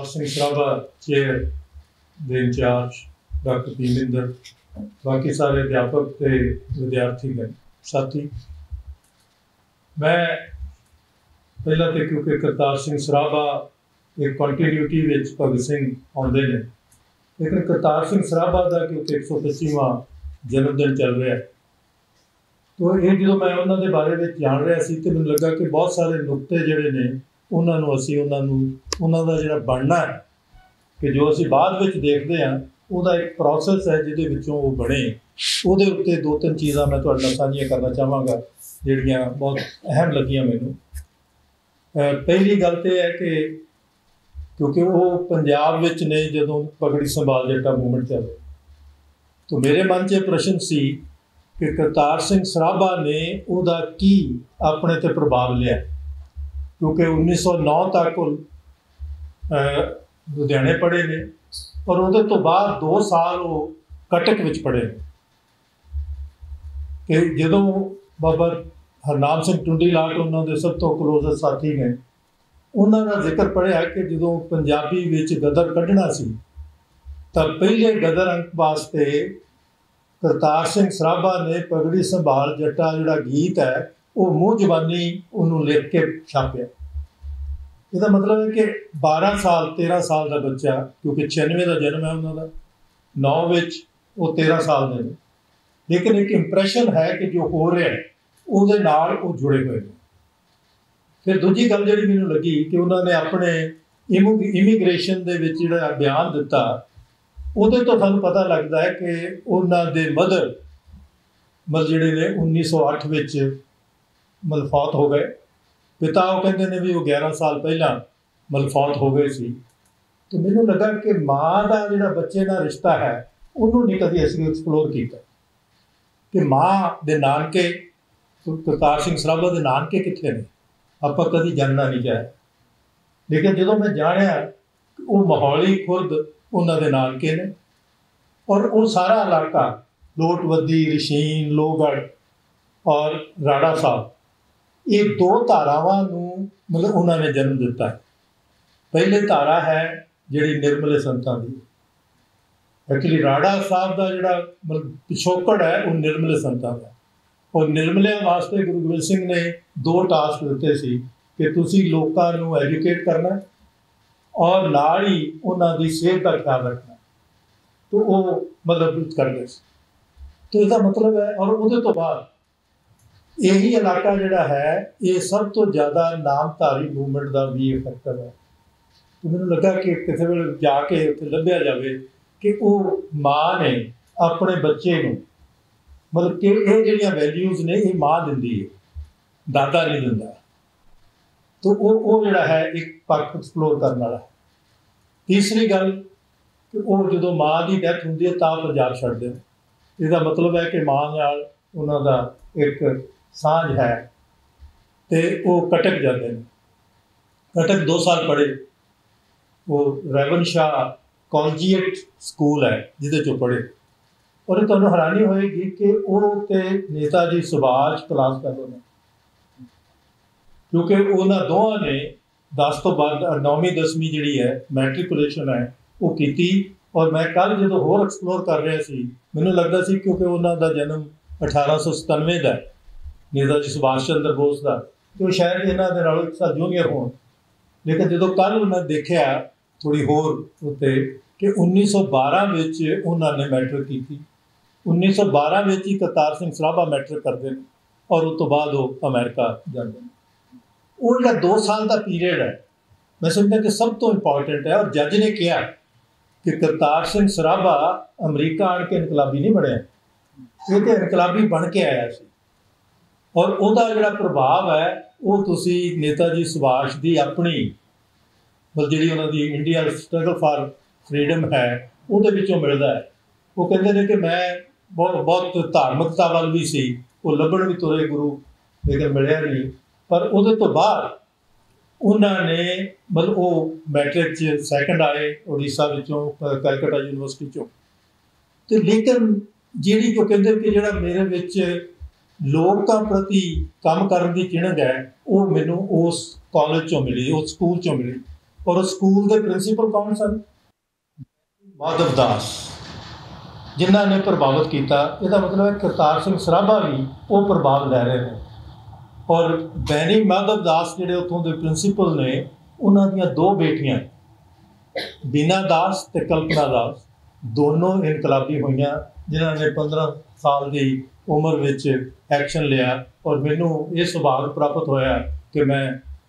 Singh Sarabha chair दे incharge doctor Bhiminder, बाकी सारे अध्यापक ते विद्यार्थी साथी, मैं पहला तो क्योंकि करतार सिंह सराभा एक कंटिन्यूटी भगत सिंह आते हैं, लेकिन करतार सिंह सराभा का क्योंकि 125वां जन्मदिन चल रहा है, तो ये जो मैं उन्होंने बारे में जान रहा सी तो मैंने लगा कि बहुत सारे नुकते जोड़े ने उन्होंने असी उन्होंने जो बनना है कि जो असी बाद में देखते हैं वह एक प्रोसैस है जिदों वो बने, वो उत्ते 2-3 चीज़ा मैं तुहाडे साझियां करना चाहांगा जिहड़ियां बहुत अहम लगियां मैनूं। पहली गल तो है कि क्योंकि वो पंजाब विच ने जदों पगड़ी संभाल जट्टा मूवमेंट चले, तो मेरे मन च प्रश्न सी कि करतार सिंह सराभा ने उहदा की अपने ते प्रभाव लिया, क्योंकि 1909 तक लुधियाने पढ़े ने और उहदे तो बाद 2 साल वो कटक विच पढ़े कि जदों बाबा हरनाम सिंह टुंडीलाट उन्होंने सब तो क्लोजेस्ट साथी ने उन्होंने जिक्र पढ़िया कि जो पंजाबी विच गदर कढ़ना सी तो पहले गदर अंक वास्ते करतार सिंह सराभा ने पगड़ी संभाल जट्टा जिहड़ा गीत है वो मूँह जबानी उन्होंने लिख के छापिया। इसका मतलब है कि 12 साल 13 साल का बच्चा, क्योंकि 96 का जन्म है उन्होंने 9 विच वो 13 साल ने, लेकिन एक इंप्रैशन है कि जो हो रहा है वो जुड़े हुए हैं। फिर दूजी गल जी मैनू लगी कि उन्होंने अपने इमीग्रेशन के जो बयान दिता वो तो सूँ पता लगता है कि उन्होंने मदर जोड़े ने 1908 विच फौत हो गए, पिता वो कहते हैं भी वो 11 साल पहला फौत हो गए सी। तो मैनू लगा कि माँ का जो बच्चे का रिश्ता है उन्होंने नहीं कभी असं एक्सप्लोर किया कि माँ के नानके करतार सिंह सराभा के नानके कितने ने, आप कभी जानना नहीं चाहे, लेकिन जो मैं जानिया वो माहौली खुर्द उन्होंने नानके ने और वो सारा इलाका लोटवदी रशीन लोहगढ़ और राड़ा साहब ये 2 धारावां मतलब उन्होंने जन्म दिता है। पहली धारा है जी निर्मले संतां की, एक्चुअली राड़ा साहब का जोड़ा मतलब पिछोकड़ है वो निर्मले संतां का, और निर्मले वास्ते गुरु गोबिंद सिंह ने 2 टास्क दिते सी कि तुसी लोकां नूं एजुकेट करना और नाल ही उन्हां दी सेहत का ख्याल रखना, तो वो मतलब करते। तो इसका मतलब है और उहदे तो बाद यही इलाका जोड़ा है ये सब तो ज़्यादा नामधारी मूवमेंट का भी फैक्टर है। तो मैंने लगा कि किसी वे जाके उत्थे लभ्या जाए कि वो माँ ने अपने बच्चे को मतलब कि ये जिहड़ियां वैल्यूज़ ने ये माँ दिंदी है, दादा नहीं दिंदा। तो वो जोड़ा है एक पक्ष एक्सप्लोर करने वाला है। तीसरी गल कि वो जो माँ की डैथ होंगी है तो पंजाब छड्डदे ने, इसका मतलब है कि माँ नाल उन्हां दा एक सांझ है, तो वो कटक जाते हैं। कटक 2 साल पढ़े, वो रेवन शाह कॉलजिएट स्कूल है जिदे चो पढ़े, और तुहानूं हैरानी होएगी कि वो तो नेताजी सुभाष क्लास फेलो ने, क्योंकि उन्होंने दोवां ने 10 तो बाद 9वीं 10वीं जी है मैट्रिकुलेशन है वो की। और मैं कल जो होर एक्सप्लोर कर रहा सी मैनूं लगता सी क्योंकि उन्होंने जन्म 1897 का नेताजी सुभाष चंद्र बोस का, तो शायद इन्हों के नालों 1 साल जूनियर हो, लेकिन जो कल मैं देखा थोड़ी होर उत्ते कि 1912 में उन्होंने मैट्रिक की, 1912 में ही करतार सिंह सराभा मैट्रिक करते हैं और उस तो बाद वो अमेरिका जाते हैं। वो जो 2 साल का पीरियड है मैं समझता कि सब तो इंपॉर्टेंट है, और जज ने कहा कि करतार सिंह सराभा अमरीका आन के इनकलाबी नहीं बनया, ये तो इनकलाबी बन के आया सी, और उसका जोड़ा प्रभाव है वो तुसी नेताजी सुभाष की अपनी मतलब जी उन्होंने इंडिया स्ट्रगल फॉर फ्रीडम है वो मिलता है। वो कहते हैं कि मैं बहुत धार्मिकता वाल भी सी, वो लभण भी तुरे गुरु लेकिन मिलया नहीं, पर उहदे तो बाद उन्होंने मतलब वो मैट्रिक सैकेंड आए उड़ीसा विचों कलकत्ता यूनिवर्सिटी चों, तो लेकिन जी जो कहते कि जो मेरे विच लोगों प्रति काम करने की चिणग है वो मैनू उस कॉलेज चों मिली, उस स्कूल चों मिली, और उस स्कूल के प्रिंसीपल कौन सन? माधव दास, जिन्हों ने प्रभावित किया। इसका मतलब है करतार सिंह सराभा भी वो प्रभाव लै रहे हैं। और बैनी माधव दास जोड़े उतों के प्रिंसीपल ने, उन्होंने दो बेटियां बीना दास तो कल्पना दास, दोनों इनकलाबी हुई, जिन्होंने 15 साल की उम्र में एक्शन लिया। और मैनू ये सुभाग प्राप्त होया कि मैं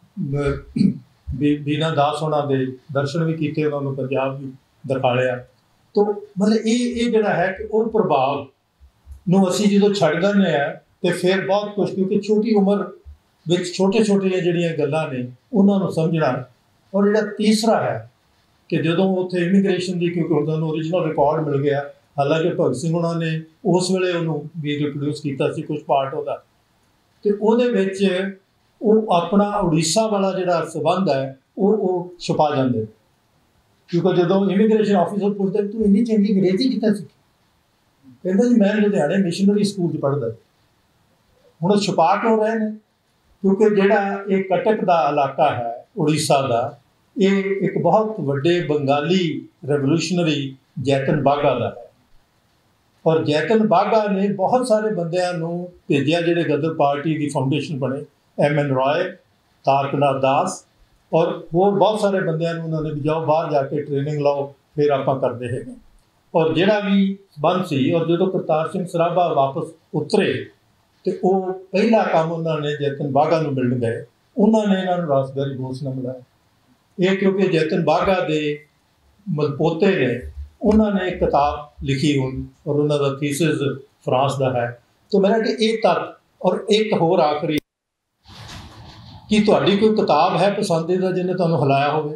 बीना दास होना दे दर्शन भी किए, उन्होंने पंजाब भी दिखाया। तो मतलब ये जोड़ा है कि वो प्रभाव नूं असीं जो छड्ड दिंदे आ तो फिर बहुत कुछ, क्योंकि छोटी उम्र में छोटे छोटे जिहड़ियां गल्लां ने उन्होंने समझना। और जिहड़ा तीसरा है कि जो उत्थे इमीग्रेशन की, क्योंकि उन्होंने ओरिजिनल रिकॉर्ड मिल गया, हालांकि भगत सिंह उन्होंने उस वेले उन्होंने भी रिप्रोड्यूस किया सी कुछ पार्ट होता, तो वो अपना उड़ीसा वाला जिहड़ा संबंध है वो छुपा जाते। क्योंकि जो इमीग्रेशन ऑफिसर पूछते तू इन्नी चंगी अंग्रेजी कितना सीखी, कहता जी मैं लुधियाने मिशनरी स्कूल पढ़ता। हुण छुपा क्यों रहे हैं? क्योंकि जिहड़ा ये कटक का इलाका है उड़ीसा का, ये एक बहुत वड्डे बंगाली रेवोल्यूशनरी जैतन बाघा का है। और जैतन बाघा ने बहुत सारे बंदियां नूं भेजिया, जिहड़े गदर पार्टी की फाउंडेशन बने, MN रॉय, तारकनाथ दास और होर बहुत सारे बंदियां नूं उन्होंने भी जाओ बाहर जाके ट्रेनिंग लाओ, फिर आपां करदे हैं। और जिहड़ा भी बंद सी, और जो करतार सिंह सराभा वापस उतरे तो वो पहला काम उन्होंने जैतन बाघा नूं मिलण गए, उन्होंने इन्होंने रासबिहारी बोस नाल मिलाया। ये क्योंकि जैतन बाघा के पोते ने उन्होंने एक किताब लिखी और उन्होंने थीसिस फ्रांस का है। तो मैंने कि एक तक और एक होर आखिरी कि तुहाडी कोई किताब है पसंदीदा जिन्हें तुहानूं हिलाया होवे?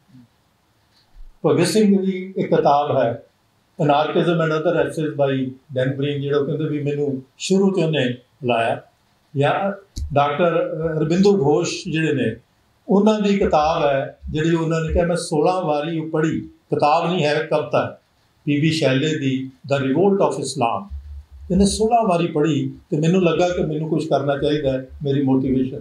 भगत सिंह की एक किताब है anarchism and other essays by Dan Breen, जो कहते भी मैनू शुरू तो उन्हें हिलाया। या डॉक्टर अरबिंदो घोष जिहड़े ने, उन्होंने किताब है जी उन्होंने कहा मैं 16 बारी पढ़ी, किताब नहीं है कविता, PB शैले की द रिवोल्ट ऑफ इस्लाम। इन्हें 16 बारी पढ़ी तो मैनू लगा कि मैनू कुछ करना चाहिए, मेरी मोटिवेशन।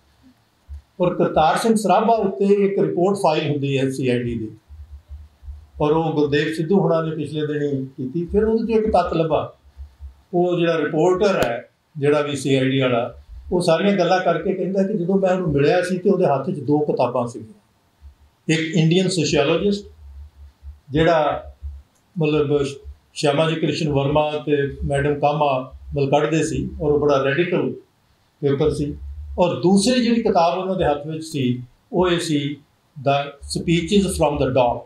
और करतार सिंह सराभा उत्ते एक रिपोर्ट फाइल होंदी है CID की, और वो गुरदेव सिद्धू हुणा ने पिछले दिन की। फिर वो एक तत्त लभा, वो जो रिपोर्टर है जोड़ा भी CID वाला, वो सारिया गल्लां करके कहता कि जो मैं उन्होंने मिलिया सी तो हाथ च 2 किताबां सी, एक इंडियन सोशियोलॉजिस्ट जोड़ा मतलब श्यामा जी कृष्ण वर्मा ते मैडम कामा मतलब कढ़ते सी, और वो बड़ा रेडिकल पेपर सी। और दूसरी जी किताब उन्होंने हाथ में सी, वो ये सी the speeches from the dock.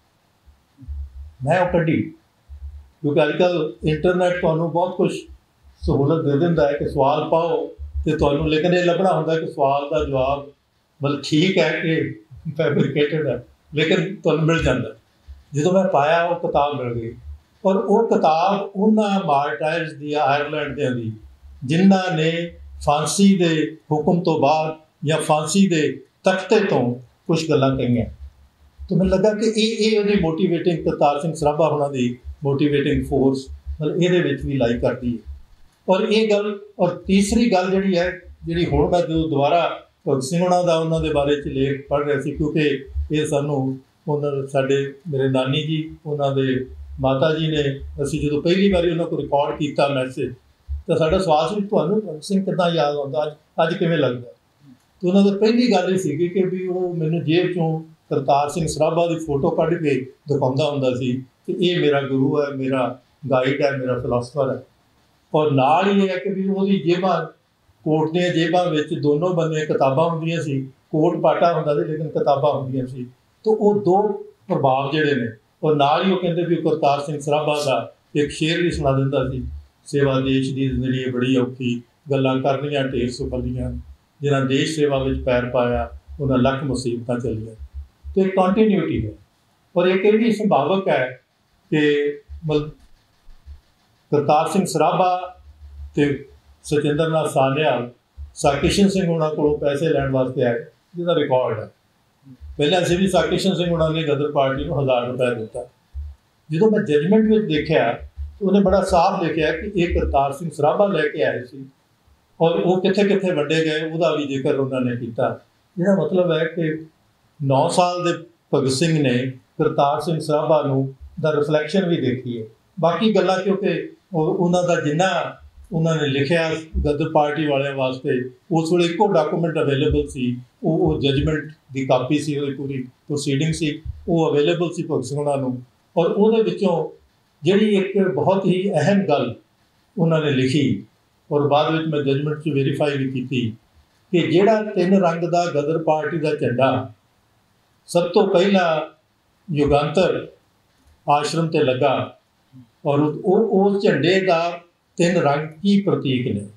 मैं वो कढ़ी, क्योंकि अजकल इंटरनेट तुहानूं बहुत कुछ सहूलत दे दिंदा है कि सवाल पाओ तो तुहानूं, लेकिन ये लभना होंदा कि सवाल का जवाब मतलब ठीक है कि फैब्रिकेटेड है, लेकिन तुहानूं मिल जाता। जो मैं पाया वो किताब मिल गई, और वो किताब उन्होंने मार्टायर्स दी आयरलैंड दियां दी, जिन्हों ने फांसी के हुक्म तो बाद या फांसी के तख्ते तो कुछ गल्लां कहियां। तो मैं लगा कि ये मोटिवेटिंग करतार सिंह सराभा होना दी मोटिवेटिंग फोर्स मतलब ये भी लाई करती है। और ये गल, और तीसरी गल जी है जी हुण मैं जो दोबारा भगत सिंह होना का उन्होंने बारे च लेख पढ़ रहा सी, क्योंकि ये सानूं उन्होंने साडे मेरे नानी जी उन्होंने माता जी ने असी जो पहली बारी उन्होंने को रिकॉर्ड किया मैसेज, तो साडा सवाल सी तुहानूं भगत सिंह किद्दां याद आउंदा, अज किवें लगदा? तो उन्होंने पहली गल ये सी कि भी वो मैनूं जेब चों करतार सिंह सराभा की फोटो कढ़ के दिखाउंदा हुंदा सी कि ये मेरा गुरु है, मेरा गाइड है, मेरा फिलोसफर है। और नाल ही है कि भी वो जेबां कोट दी जेबां विच दोनों बंदे किताबां होंदियां सी, कोट पाटा हुंदा सी लेकिन किताबां होंदियां सी। तो वो 2 प्रभाव जिहड़े ने, और नाल ही वो कहंदे भी करतार सिंह सराभा का एक शेर भी सुना दिंदा सी, सेवा देश की जिंदगी बड़ी औखी, गल्लां करनियां ढेर सुखलियां, जिन्हां देश सेवा में पैर पाया उन्हां लख मुसीबतां चलियां। तो एक कॉन्टीन्यूटी है, और एक ये भी संभावक है कि मतलब करतार सिंह सराभा तो सचिंद्र नाथ सान्याल साकिशन सिंह होना को पैसे लैण वास्ते आए, जिसका रिकॉर्ड है। पहले असीं भी साकिशन सिंह होना ने गदर पार्टी को 1000 रुपया दिता। जो मैं जजमेंट में देखा तो उन्हें बड़ा साफ लिखा कि ये करतार सिंह सराभा लैके आए सी, और वो कित्थे कित्थे वंडे गए उसका भी जिक्र उन्होंने किया। जिहदा मतलब है कि 9 ਸਾਲ ਦੇ ਭਗਤ ਸਿੰਘ ਨੇ ਕਰਤਾਰ ਸਿੰਘ ਸਰਾਭਾ ਨੂੰ ਦਾ ਰਿਫਲੈਕਸ਼ਨ ਵੀ ਦੇਖੀ ਹੈ। ਬਾਕੀ ਗੱਲਾਂ ਕਿਉਂਕਿ ਉਹਨਾਂ ਦਾ ਜਿੰਨਾ ਉਹਨਾਂ ਨੇ ਲਿਖਿਆ ਗਦਰ ਪਾਰਟੀ ਵਾਲਿਆਂ ਵਾਸਤੇ, ਉਸ ਵੇਲੇ ਇੱਕੋ ਡਾਕੂਮੈਂਟ ਅਵੇਲੇਬਲ ਸੀ, ਉਹ ਜਜਮੈਂਟ ਦੀ ਕਾਪੀ ਸੀ, ਉਹਦੀ ਪੂਰੀ ਪ੍ਰੋਸੀਡਿੰਗ ਸੀ, ਉਹ ਅਵੇਲੇਬਲ ਸੀ ਭਗਤ ਸਿੰਘ ਉਹਨਾਂ ਨੂੰ। ਔਰ ਉਹਦੇ ਵਿੱਚੋਂ ਜਿਹੜੀ ਇੱਕ ਬਹੁਤ ਹੀ ਅਹਿਮ ਗੱਲ ਉਹਨਾਂ ਨੇ ਲਿਖੀ, ਔਰ ਬਾਅਦ ਵਿੱਚ ਮੈਂ ਜਜਮੈਂਟ 'ਚ ਵੈਰੀਫਾਈ ਵੀ ਕੀਤੀ, ਕਿ ਜਿਹੜਾ 3 ਰੰਗ ਦਾ ਗਦਰ ਪਾਰਟੀ ਦਾ ਝੰਡਾ ਸਭ ਤੋਂ ਪਹਿਲਾਂ ਯੁਗਾਂਤਰ ਆਸ਼ਰਮ 'ਤੇ ਲੱਗਾ, ਔਰ ਉਸ ਝੰਡੇ ਦਾ 3 ਰੰਗ ਕੀ ਪ੍ਰਤੀਕ ਨੇ?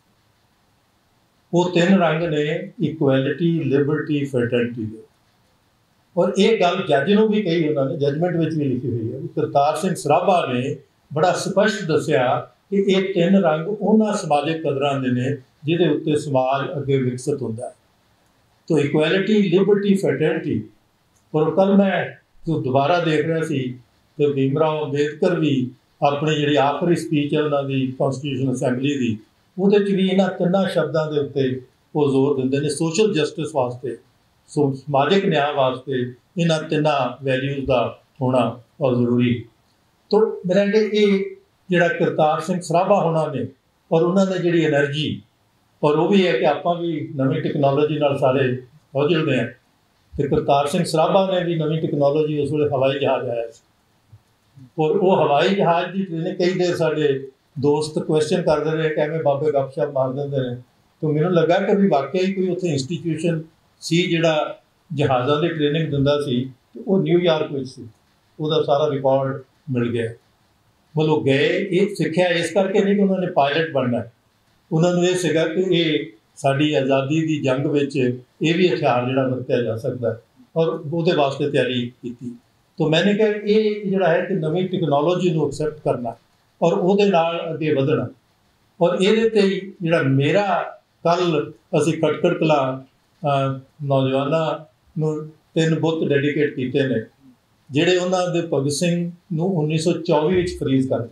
ਉਹ 3 ਰੰਗ ਨੇ ਇਕੁਐਲਿਟੀ, ਲਿਬਰਟੀ, ਫਰਟਰਨਿਟੀ ਦੇ। ਔਰ ਇਹ ਗੱਲ ਜੱਜ ਨੂੰ ਵੀ ਕਹੀ, ਉਹਨਾਂ ਨੇ ਜਜਮੈਂਟ ਵਿੱਚ ਵੀ ਲਿਖੀ ਹੋਈ ਹੈ। ਕਰਤਾਰ ਸਿੰਘ ਸਰਾਭਾ ਨੇ ਬੜਾ ਸਪਸ਼ਟ ਦੱਸਿਆ ਕਿ ਇਹ 3 ਰੰਗ ਉਹਨਾਂ ਸਮਾਜਿਕ ਕਦਰਾਂ ਦੇ ਨੇ ਜਿਹਦੇ ਉੱਤੇ ਸਮਾਜ ਅੱਗੇ ਵਿਕਸਿਤ ਹੁੰਦਾ ਹੈ। ਤੋ ਇਕੁਐਲਿਟੀ, ਲਿਬਰਟੀ, ਫਰਟਰਨਿਟੀ। ਔਰ ਕੱਲ੍ਹ ਮੈਂ ਜੋ ਦੁਬਾਰਾ ਦੇਖ ਰਿਹਾ ਸੀ ਤੇ ਭੀਮ ਰਾਓ ਅੰਬੇਦਕਰ ਵੀ ਆਪਣੀ ਜਿਹੜੀ ਆਖਰੀ ਸਪੀਚ ਹੈ ਉਹਨਾਂ ਦੀ ਕੌਂਸਟੀਟਿਊਸ਼ਨ ਅਸੈਂਬਲੀ ਦੀ, ਉਹਦੇ 'ਚ ਵੀ ਇਹਨਾਂ 3 ਸ਼ਬਦਾਂ ਦੇ ਉੱਤੇ ਉਹ ਜ਼ੋਰ ਦਿੰਦੇ ਨੇ, ਸੋਸ਼ਲ ਜਸਟਿਸ ਵਾਸਤੇ, ਸਮਾਜਿਕ ਨਿਆਂ ਵਾਸਤੇ ਇਹਨਾਂ 3 ਵੈਲਿਊਜ਼ ਦਾ ਹੋਣਾ ਬਹੁਤ ਜ਼ਰੂਰੀ। ਤੋ ਮੇਰਾ ਇਹ ਜਿਹੜਾ ਕਰਤਾਰ ਸਿੰਘ ਸਰਾਭਾ ਹੋਣਾ ਨੇ, ਔਰ ਉਹਨਾਂ ਨੇ ਜਿਹੜੀ ਐਨਰਜੀ, ਔਰ ਉਹ ਵੀ ਹੈ ਕਿ ਆਪਾਂ ਵੀ ਨਵੀਂ ਟੈਕਨੋਲੋਜੀ ਨਾਲ ਸਾਰੇ ਪਹੁੰਚਦੇ ਹਾਂ, ਅਤੇ ਕਰਤਾਰ ਸਿੰਘ ਸਰਾਭਾ ਨੇ ਵੀ ਨਵੀਂ ਟੈਕਨੋਲੋਜੀ, ਉਸ ਵੇਲੇ ਹਵਾਈ ਜਹਾਜ਼ ਆਇਆ ਸੀ, ਔਰ ਉਹ ਹਵਾਈ ਜਹਾਜ਼ ਦੀ ਟ੍ਰੇਨਿੰਗ ਕਈ ਦੇਰ ਸਾਡੇ ਦੋਸਤ ਕੁਐਸਚਨ ਕਰਦੇ ਰਹੇ ਕਿ ਐਵੇਂ ਬਾਬੇ ਗੱਪਸ਼ਪ ਮਾਰ ਦਿੰਦੇ ਨੇ। ਤਾਂ ਮੈਨੂੰ ਲੱਗਾ ਕਿ ਵੀ ਵਾਕਿਆ ਹੀ ਕੋਈ ਉੱਥੇ ਇੰਸਟੀਟਿਊਸ਼ਨ ਸੀ ਜਿਹੜਾ ਜਹਾਜ਼ਾਂ ਦੀ ਟ੍ਰੇਨਿੰਗ ਦਿੰਦਾ ਸੀ, ਅਤੇ ਉਹ ਨਿਊਯਾਰਕ ਵਿੱਚ ਸੀ, ਉਹਦਾ ਸਾਰਾ ਰਿਕਾਰਡ ਮਿਲ ਗਿਆ। ਮਤਲਬ ਗਏ ਇਹ ਸਿੱਖਿਆ ਇਸ ਕਰਕੇ ਨਹੀਂ ਕਿ ਉਹਨਾਂ ਨੇ ਪਾਇਲਟ ਬਣਨਾ, ਉਹਨਾਂ ਨੂੰ ਇਹ ਸੀਗਾ ਕਿ ਇਹ ਸਾਡੀ ਆਜ਼ਾਦੀ ਦੀ ਜੰਗ ਵਿੱਚ ਇਹ ਵੀ ਹਥਿਆਰ ਜਿਹੜਾ ਵਰਤਿਆ ਜਾ ਸਕਦਾ, ਔਰ ਉਹਦੇ ਵਾਸਤੇ ਤਿਆਰੀ ਕੀਤੀ। ਤਾਂ ਮੈਨੇ ਕਿਹਾ ਇਹ ਜਿਹੜਾ ਹੈ ਕਿ ਨਵੀਂ ਟੈਕਨੋਲੋਜੀ ਨੂੰ ਐਕਸੈਪਟ ਕਰਨਾ ਔਰ ਉਹਦੇ ਨਾਲ ਅੱਗੇ ਵਧਣਾ। ਔਰ ਇਹਦੇ 'ਤੇ ਹੀ ਜਿਹੜਾ ਮੇਰਾ ਕੱਲ੍ਹ ਅਸੀਂ ਖਟਕੜ ਕਲਾਂ ਨੌਜਵਾਨਾਂ ਨੂੰ 3 ਬੁੱਤ ਡੈਡੀਕੇਟ ਕੀਤੇ ਨੇ, ਜਿਹੜੇ ਉਹਨਾਂ ਦੇ ਭਗਤ ਸਿੰਘ ਨੂੰ 1924 ਵਿੱਚ ਫਰੀਜ਼ ਕਰਦੇ।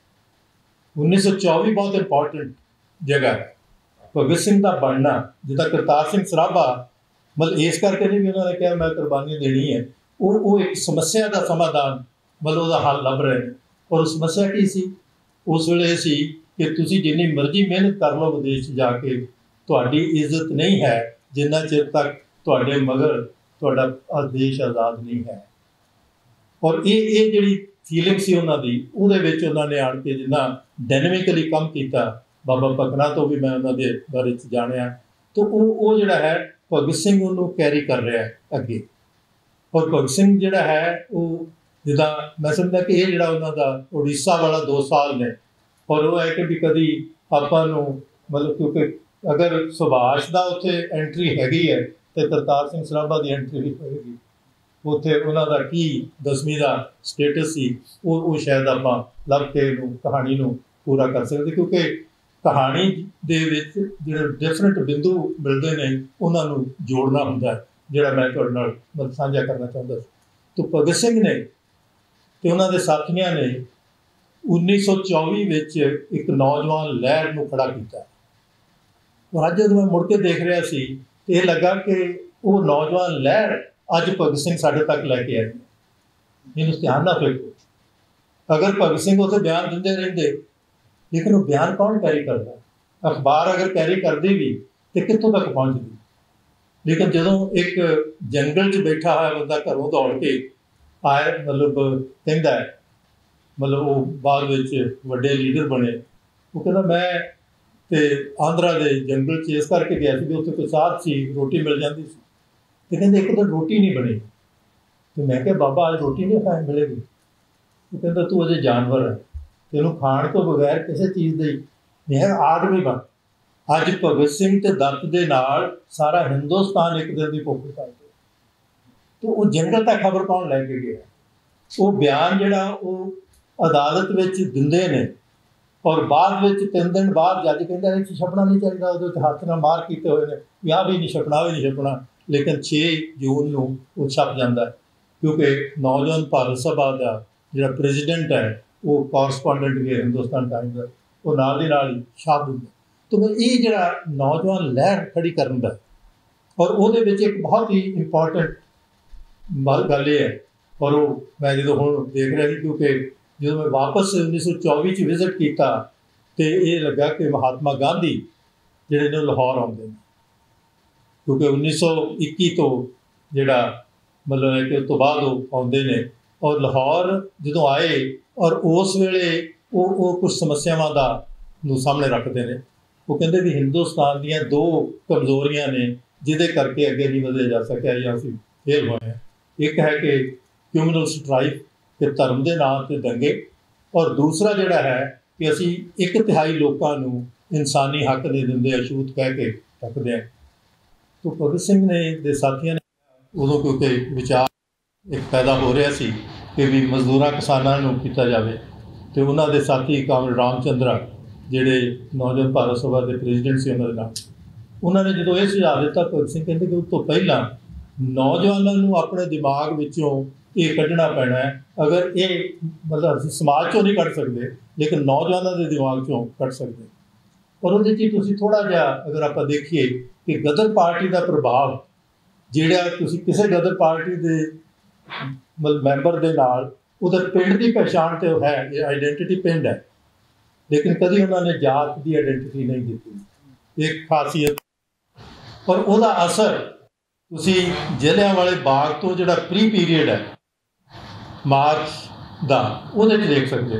1924 ਬਹੁਤ ਇੰਪੋਰਟੈਂਟ ਜਗ੍ਹਾ ਹੈ। ਭਗਤ ਸਿੰਘ ਦਾ ਬਣਨਾ, ਜਿੱਦਾਂ ਕਰਤਾਰ ਸਿੰਘ ਸਰਾਭਾ, ਮਤਲਬ ਇਸ ਕਰਕੇ ਨਹੀਂ ਵੀ ਉਹਨਾਂ ਨੇ ਕਿਹਾ ਮੈਂ ਕੁਰਬਾਨੀ ਦੇਣੀ ਹੈ, ਉਹ ਇੱਕ ਸਮੱਸਿਆ ਦਾ ਸਮਾਧਾਨ, ਮਤਲਬ ਉਹਦਾ ਹੱਲ ਲੱਭ ਰਹੇ ਨੇ। ਔਰ ਸਮੱਸਿਆ ਕੀ ਸੀ ਉਸ ਵੇਲੇ? ਇਹ ਸੀ ਕਿ ਤੁਸੀਂ ਜਿੰਨੀ ਮਰਜ਼ੀ ਮਿਹਨਤ ਕਰ ਲਓ ਵਿਦੇਸ਼ ਜਾ ਕੇ, ਤੁਹਾਡੀ ਇੱਜ਼ਤ ਨਹੀਂ ਹੈ ਜਿੰਨਾ ਚਿਰ ਤੱਕ ਤੁਹਾਡੇ ਮਗਰ ਤੁਹਾਡਾ ਦੇਸ਼ ਆਜ਼ਾਦ ਨਹੀਂ ਹੈ। ਔਰ ਇਹ ਜਿਹੜੀ ਫੀਲਿੰਗ ਸੀ ਉਹਨਾਂ ਦੀ, ਉਹਦੇ ਵਿੱਚ ਉਹਨਾਂ ਨੇ ਆਣ ਕੇ ਜਿੰਨਾ ਡਾਇਨਮਿਕਲੀ ਕੰਮ ਕੀਤਾ, ਬਾਬਾ ਭਕਨਾ ਤੋਂ ਵੀ ਮੈਂ ਉਹਨਾਂ ਦੇ ਬਾਰੇ 'ਚ ਜਾਣਿਆ, ਤਾਂ ਉਹ ਜਿਹੜਾ ਹੈ ਭਗਤ ਸਿੰਘ ਉਹਨੂੰ ਕੈਰੀ ਕਰ ਰਿਹਾ ਅੱਗੇ। ਔਰ ਭਗਤ ਸਿੰਘ ਜਿਹੜਾ ਹੈ ਉਹ ਜਿੱਦਾਂ ਮੈਂ ਸਮਝਦਾ ਕਿ ਇਹ ਜਿਹੜਾ ਉਹਨਾਂ ਦਾ ਉੜੀਸਾ ਵਾਲਾ 2 ਸਾਲ ਨੇ, ਔਰ ਉਹ ਹੈ ਕਿ ਵੀ ਕਦੀ ਆਪਾਂ ਨੂੰ ਮਤਲਬ, ਕਿਉਂਕਿ ਅਗਰ ਸੁਭਾਸ਼ ਦਾ ਉੱਥੇ ਐਂਟਰੀ ਹੈਗੀ ਹੈ ਅਤੇ ਕਰਤਾਰ ਸਿੰਘ ਸਰਾਭਾ ਦੀ ਐਂਟਰੀ ਵੀ ਹੋਏਗੀ ਉੱਥੇ। ਉਹਨਾਂ ਦਾ ਕੀ 10ਵੀਂ ਦਾ ਸਟੇਟਸ ਸੀ, ਉਹ ਸ਼ਾਇਦ ਆਪਾਂ ਲੱਭ ਕੇ ਇਹਨੂੰ ਕਹਾਣੀ ਨੂੰ ਪੂਰਾ ਕਰ ਸਕਦੇ, ਕਿਉਂਕਿ ਕਹਾਣੀ ਦੇ ਵਿੱਚ ਜਿਹੜੇ ਡਿਫਰੈਂਟ ਬਿੰਦੂ ਮਿਲਦੇ ਨੇ ਉਹਨਾਂ ਨੂੰ ਜੋੜਨਾ ਹੁੰਦਾ ਹੈ, ਜਿਹੜਾ ਮੈਂ ਤੁਹਾਡੇ ਨਾਲ ਸਾਂਝਾ ਕਰਨਾ ਚਾਹੁੰਦਾ ਸੀ। ਤਾਂ ਭਗਤ ਸਿੰਘ ਨੇ ਅਤੇ ਉਹਨਾਂ ਦੇ ਸਾਥੀਆਂ ਨੇ 1924 ਵਿੱਚ ਇੱਕ ਨੌਜਵਾਨ ਲਹਿਰ ਨੂੰ ਖੜ੍ਹਾ ਕੀਤਾ। ਔਰ ਅੱਜ ਜਦੋਂ ਮੈਂ ਮੁੜ ਕੇ ਦੇਖ ਰਿਹਾ ਸੀ ਤਾਂ ਇਹ ਲੱਗਾ ਕਿ ਉਹ ਨੌਜਵਾਨ ਲਹਿਰ ਅੱਜ ਭਗਤ ਸਿੰਘ ਸਾਡੇ ਤੱਕ ਲੈ ਕੇ ਆਈ। ਇਹਨੂੰ ਧਿਆਨ ਨਾਲ ਵੇਖੋ, ਅਗਰ ਭਗਤ ਸਿੰਘ ਉੱਥੇ ਬਿਆਨ ਦਿੰਦੇ ਰਹਿੰਦੇ, ਲੇਕਿਨ ਉਹ ਬਿਆਨ ਕੌਣ ਕੈਰੀ ਕਰਦਾ? ਅਖਬਾਰ ਅਗਰ ਕੈਰੀ ਕਰਦੀ ਵੀ ਤਾਂ ਕਿੱਥੋਂ ਤੱਕ ਪਹੁੰਚਦੀ? ਲੇਕਿਨ ਜਦੋਂ ਇੱਕ ਜੰਗਲ 'ਚ ਬੈਠਾ ਹੋਇਆ ਬੰਦਾ ਘਰੋਂ ਦੌੜ ਕੇ ਆਏ, ਮਤਲਬ ਕਹਿੰਦਾ ਹੈ, ਮਤਲਬ ਉਹ ਬਾਅਦ ਵਿੱਚ ਵੱਡੇ ਲੀਡਰ ਬਣੇ, ਉਹ ਕਹਿੰਦਾ ਮੈਂ ਤੇ ਆਂਧਰਾ ਦੇ ਜੰਗਲ 'ਚ ਇਸ ਕਰਕੇ ਗਿਆ ਸੀ ਵੀ ਉੱਥੇ ਕੋਈ ਸਾਧ ਸੀ, ਰੋਟੀ ਮਿਲ ਜਾਂਦੀ ਸੀ, ਅਤੇ ਕਹਿੰਦੇ ਇੱਕ ਦਿਨ ਰੋਟੀ ਨਹੀਂ ਬਣੀ। ਅਤੇ ਮੈਂ ਕਿਹਾ ਬਾਬਾ ਅੱਜ ਰੋਟੀ ਨਹੀਂ ਖਾਣ ਮਿਲੇਗੀ? ਉਹ ਕਹਿੰਦਾ ਤੂੰ ਅਜੇ ਜਾਨਵਰ ਹੈ, ਤੈਨੂੰ ਖਾਣ ਤੋਂ ਬਗੈਰ ਕਿਸੇ ਚੀਜ਼ ਦੇ ਮੈਂ ਆਦਮੀ ਬਣ। ਅੱਜ ਭਗਤ ਸਿੰਘ ਅਤੇ ਦੱਤ ਦੇ ਨਾਲ ਸਾਰਾ ਹਿੰਦੁਸਤਾਨ ਇੱਕ ਦਿਨ ਦੀ ਭੁੱਖ ਕਰਦੇ। ਤਾਂ ਉਹ ਜੰਗਲ ਤੱਕ ਖਬਰ ਕੌਣ ਲੈ ਕੇ ਗਿਆ? ਉਹ ਬਿਆਨ ਜਿਹੜਾ ਉਹ ਅਦਾਲਤ ਵਿੱਚ ਦਿੰਦੇ ਨੇ, ਔਰ ਬਾਅਦ ਵਿੱਚ 3 ਦਿਨ ਬਾਅਦ ਜੱਜ ਕਹਿੰਦਾ ਇਹ 'ਚ ਛਪਣਾ ਨਹੀਂ ਚਾਹੀਦਾ, ਉਹਦੇ ਉੱਤੇ ਹੱਥ ਨਾਲ ਮਾਰ ਕੀਤੇ ਹੋਏ ਨੇ ਵੀ ਆਹ ਵੀ ਨਹੀਂ ਛਪਣਾ, ਵੀ ਨਹੀਂ ਛਪਣਾ। ਲੇਕਿਨ 6 ਜੂਨ ਨੂੰ ਉਹ ਛਪ ਜਾਂਦਾ, ਕਿਉਂਕਿ ਨੌਜਵਾਨ ਭਾਰਤ ਸਭਾ ਦਾ ਜਿਹੜਾ ਪ੍ਰੈਜ਼ੀਡੈਂਟ ਹੈ ਉਹ ਕੋਰਸਪੋਂਡੈਂਟ ਵੀ ਹਿੰਦੁਸਤਾਨ ਟਾਈਮਸ ਦਾ, ਉਹ ਨਾਲ ਦੀ ਨਾਲ ਹੀ ਛਾਪ ਦਿੰਦਾ। ਤਾਂ ਇਹ ਜਿਹੜਾ ਨੌਜਵਾਨ ਲਹਿਰ ਖੜੀ ਕਰਨ ਦਾ, ਔਰ ਉਹਦੇ ਵਿੱਚ ਇੱਕ ਬਹੁਤ ਹੀ ਇੰਪੋਰਟੈਂਟ गल ये है। और वो मैं जो हूँ देख रहा थी, क्योंकि जो मैं वापस 1924 विजिट किया तो ये लगा कि महात्मा गांधी जिहड़े ने लाहौर आते हैं, क्योंकि 1921 तो जिहड़ा मतलब है कि उस तो बाद वो आते हैं। और लाहौर जो आए और उस वेले वो कुछ समस्यावां दा नूं सामने रखते हैं। वो कहते भी हिंदुस्तान दियां दो कमजोरियां ने जिहदे करके अगे नहीं वधे जा सकिया या असीं फेल होए हैं। एक है कि क्यूमनल स्ट्राइफ के धर्म के नाम से दंगे, और दूसरा जिहड़ा है कि असीं 1/3 लोगों नूं इंसानी हक दे दिंदे अछूत कह के रखते हैं। तो भगत सिंह ने दे साथियों ने उदों क्योंकि विचार एक पैदा हो रहा सी कि भी मजदूरां किसानां नूं कीता जावे, तो उन्हां दे साथी कामरेड रामचंद्र जिहड़े नौजवान भारत सभा के प्रेजिडेंट से उन्होंने जो ये सुझाव दिता, भगत सिंह कहते कि उस तो पहला नौजवानों को अपने दिमाग विचों ये कढ़ना पैना है। अगर ये मतलब समाज चों नहीं कढ़ सकते, लेकिन नौजवानों के दिमाग चों कढ़ सकते। और उहदे च तुसीं थोड़ा जिहा अगर आप देखिए कि गदर पार्टी का प्रभाव जिहड़ा तुसीं किसी गदर पार्टी के मतलब मैंबर के नाल उधर पिंड की पहचान तो है, आइडेंटिटी पिंड है, लेकिन कभी उन्होंने जात की आइडेंटिटी नहीं दी। एक खासियत और उसका असर तुसी जलियांवाले बाग तो जिहड़ा प्री पीरीयड है मार्च का वो देख सकते हो।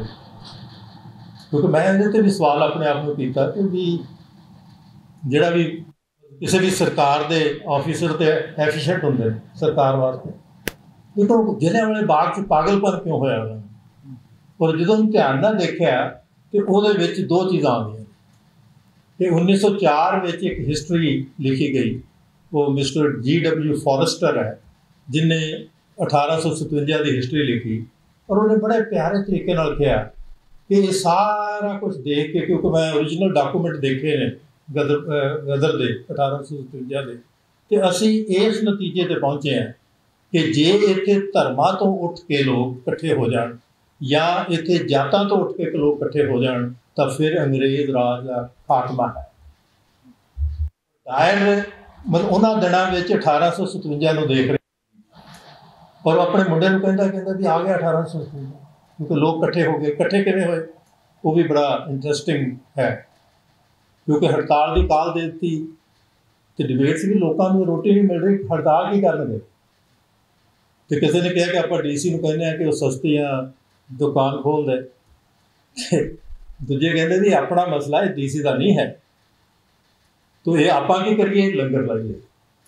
क्योंकि मैं ये भी सवाल अपने आप को किया कि भी जिहड़ा भी किसी भी सरकार के ऑफिसर तो एफिशिएंट होंगे सरकार वास्ते, तो जलियांवाले बाग च पागलपन क्यों होया उन्होंने। और जो ध्यान नाल देखिया तो वो दो चीज़ां आ गई कि 1904 में एक हिस्टरी लिखी गई, वो मिस्टर GW फॉरेस्टर है जिन्हें 1857 की हिस्टरी लिखी। और उन्हें बड़े प्यारे तरीके नाल कहा कि ये सारा कुछ देख के, क्योंकि मैं ओरिजिनल डॉकूमेंट देखे ने गदर के 1857 के, तो असी इस नतीजे पर पहुँचे हैं कि जे इत्थे धर्मां तो उठ के लोग इकट्ठे हो जान या इत्थे जातां तो उठ के लोग इकट्ठे हो जान, तो फिर अंग्रेज राज का खात्मा है। डायर मतलब उन्होंने दिनों में 1857 को देख रहे और अपने मुंडे को कहता भी आ गया 1857, क्योंकि लोग इकट्ठे हो गए। इकट्ठे किवें होए वो भी बड़ा इंटरस्टिंग है, क्योंकि हड़ताल की काल दे दी तो डिबेट्स भी लोगों को रोटी नहीं मिल रही, हड़ताल की करेंगे। तो किसी ने कहा कि आप DC को कहने कि वो सस्तियाँ दुकान खोल दे, दूजे कहते भी अपना मसला है DC का नहीं है, तो ये आप की करिए लंगर लाइए।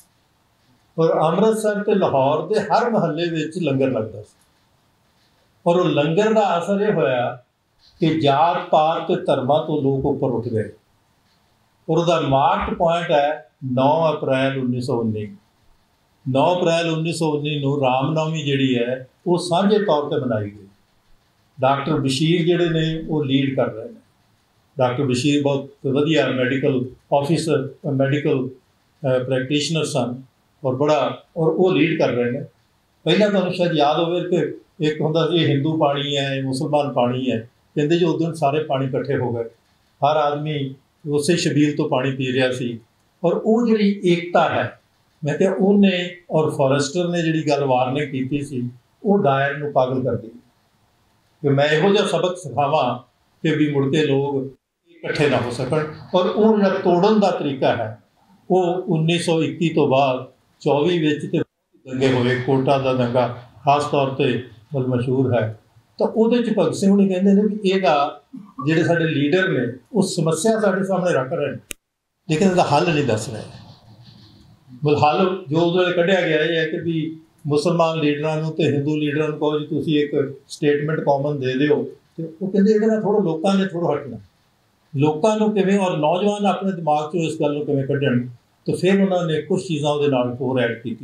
और अमृतसर ते लाहौर के हर महल्ले में लंगर लगता सी, और लंगर का असर यह होया कि जात पात ते धर्मां तो लोग ऊपर उठ गए। और उसका मार्क पॉइंट है 9 अप्रैल 1919। 9 अप्रैल 1919 को रामनवमी जिहड़ी है वो साझे तौर पर मनाई गई। डॉक्टर बशीर जिहड़े ने वो लीड कर रहे हैं। डॉक्टर बशीर बहुत वधिया मैडिकल ऑफिसर, मैडिकल प्रैक्टिशनर सन और बड़ा, और वो लीड कर रहे हैं। पहला तो शायद याद हो कि एक होंदा सी हिंदू पानी है, मुसलमान पानी है, कहते जो उस दिन सारे पानी इकट्ठे हो गए, हर आदमी उस शबील तो पानी पी रहा सी। और वो जी एकता है, मैं क्या उन्हें और फॉरेस्टर ने जी गल वार्निंग की सी, वो डायर को पागल कर दी कि मैं यहो जिहा सबक सिखावा कि भी मुड़ के लोग इकट्ठे ना हो सकन। और वो जो तोड़न का तरीका है वो 1921 तो बाद 24 में दंगे हुए, कोटा का दंगा खास तौर पर मतलब मशहूर है। तो वो भगत सिंह ने कहते हैं भी ये जोड़े साडे लीडर ने उस समस्या साडे सामने रख रहे हैं, लेकिन इसका हल नहीं दस रहे। मतलब हल जो उस वे कढ़िया गया है कि भी मुसलमान लीडरों तो हिंदू लीडरों को कहो जी तुम एक स्टेटमेंट कॉमन दे दो, तो वो कहते ये थोड़ा लोगों ने थोड़ा हटना, लोगों को किवें और नौजवान अपने दिमाग चो इस गल किवें कढ़न। तो फिर उन्होंने कुछ चीज़ां उहदे नाल होर ऐड की।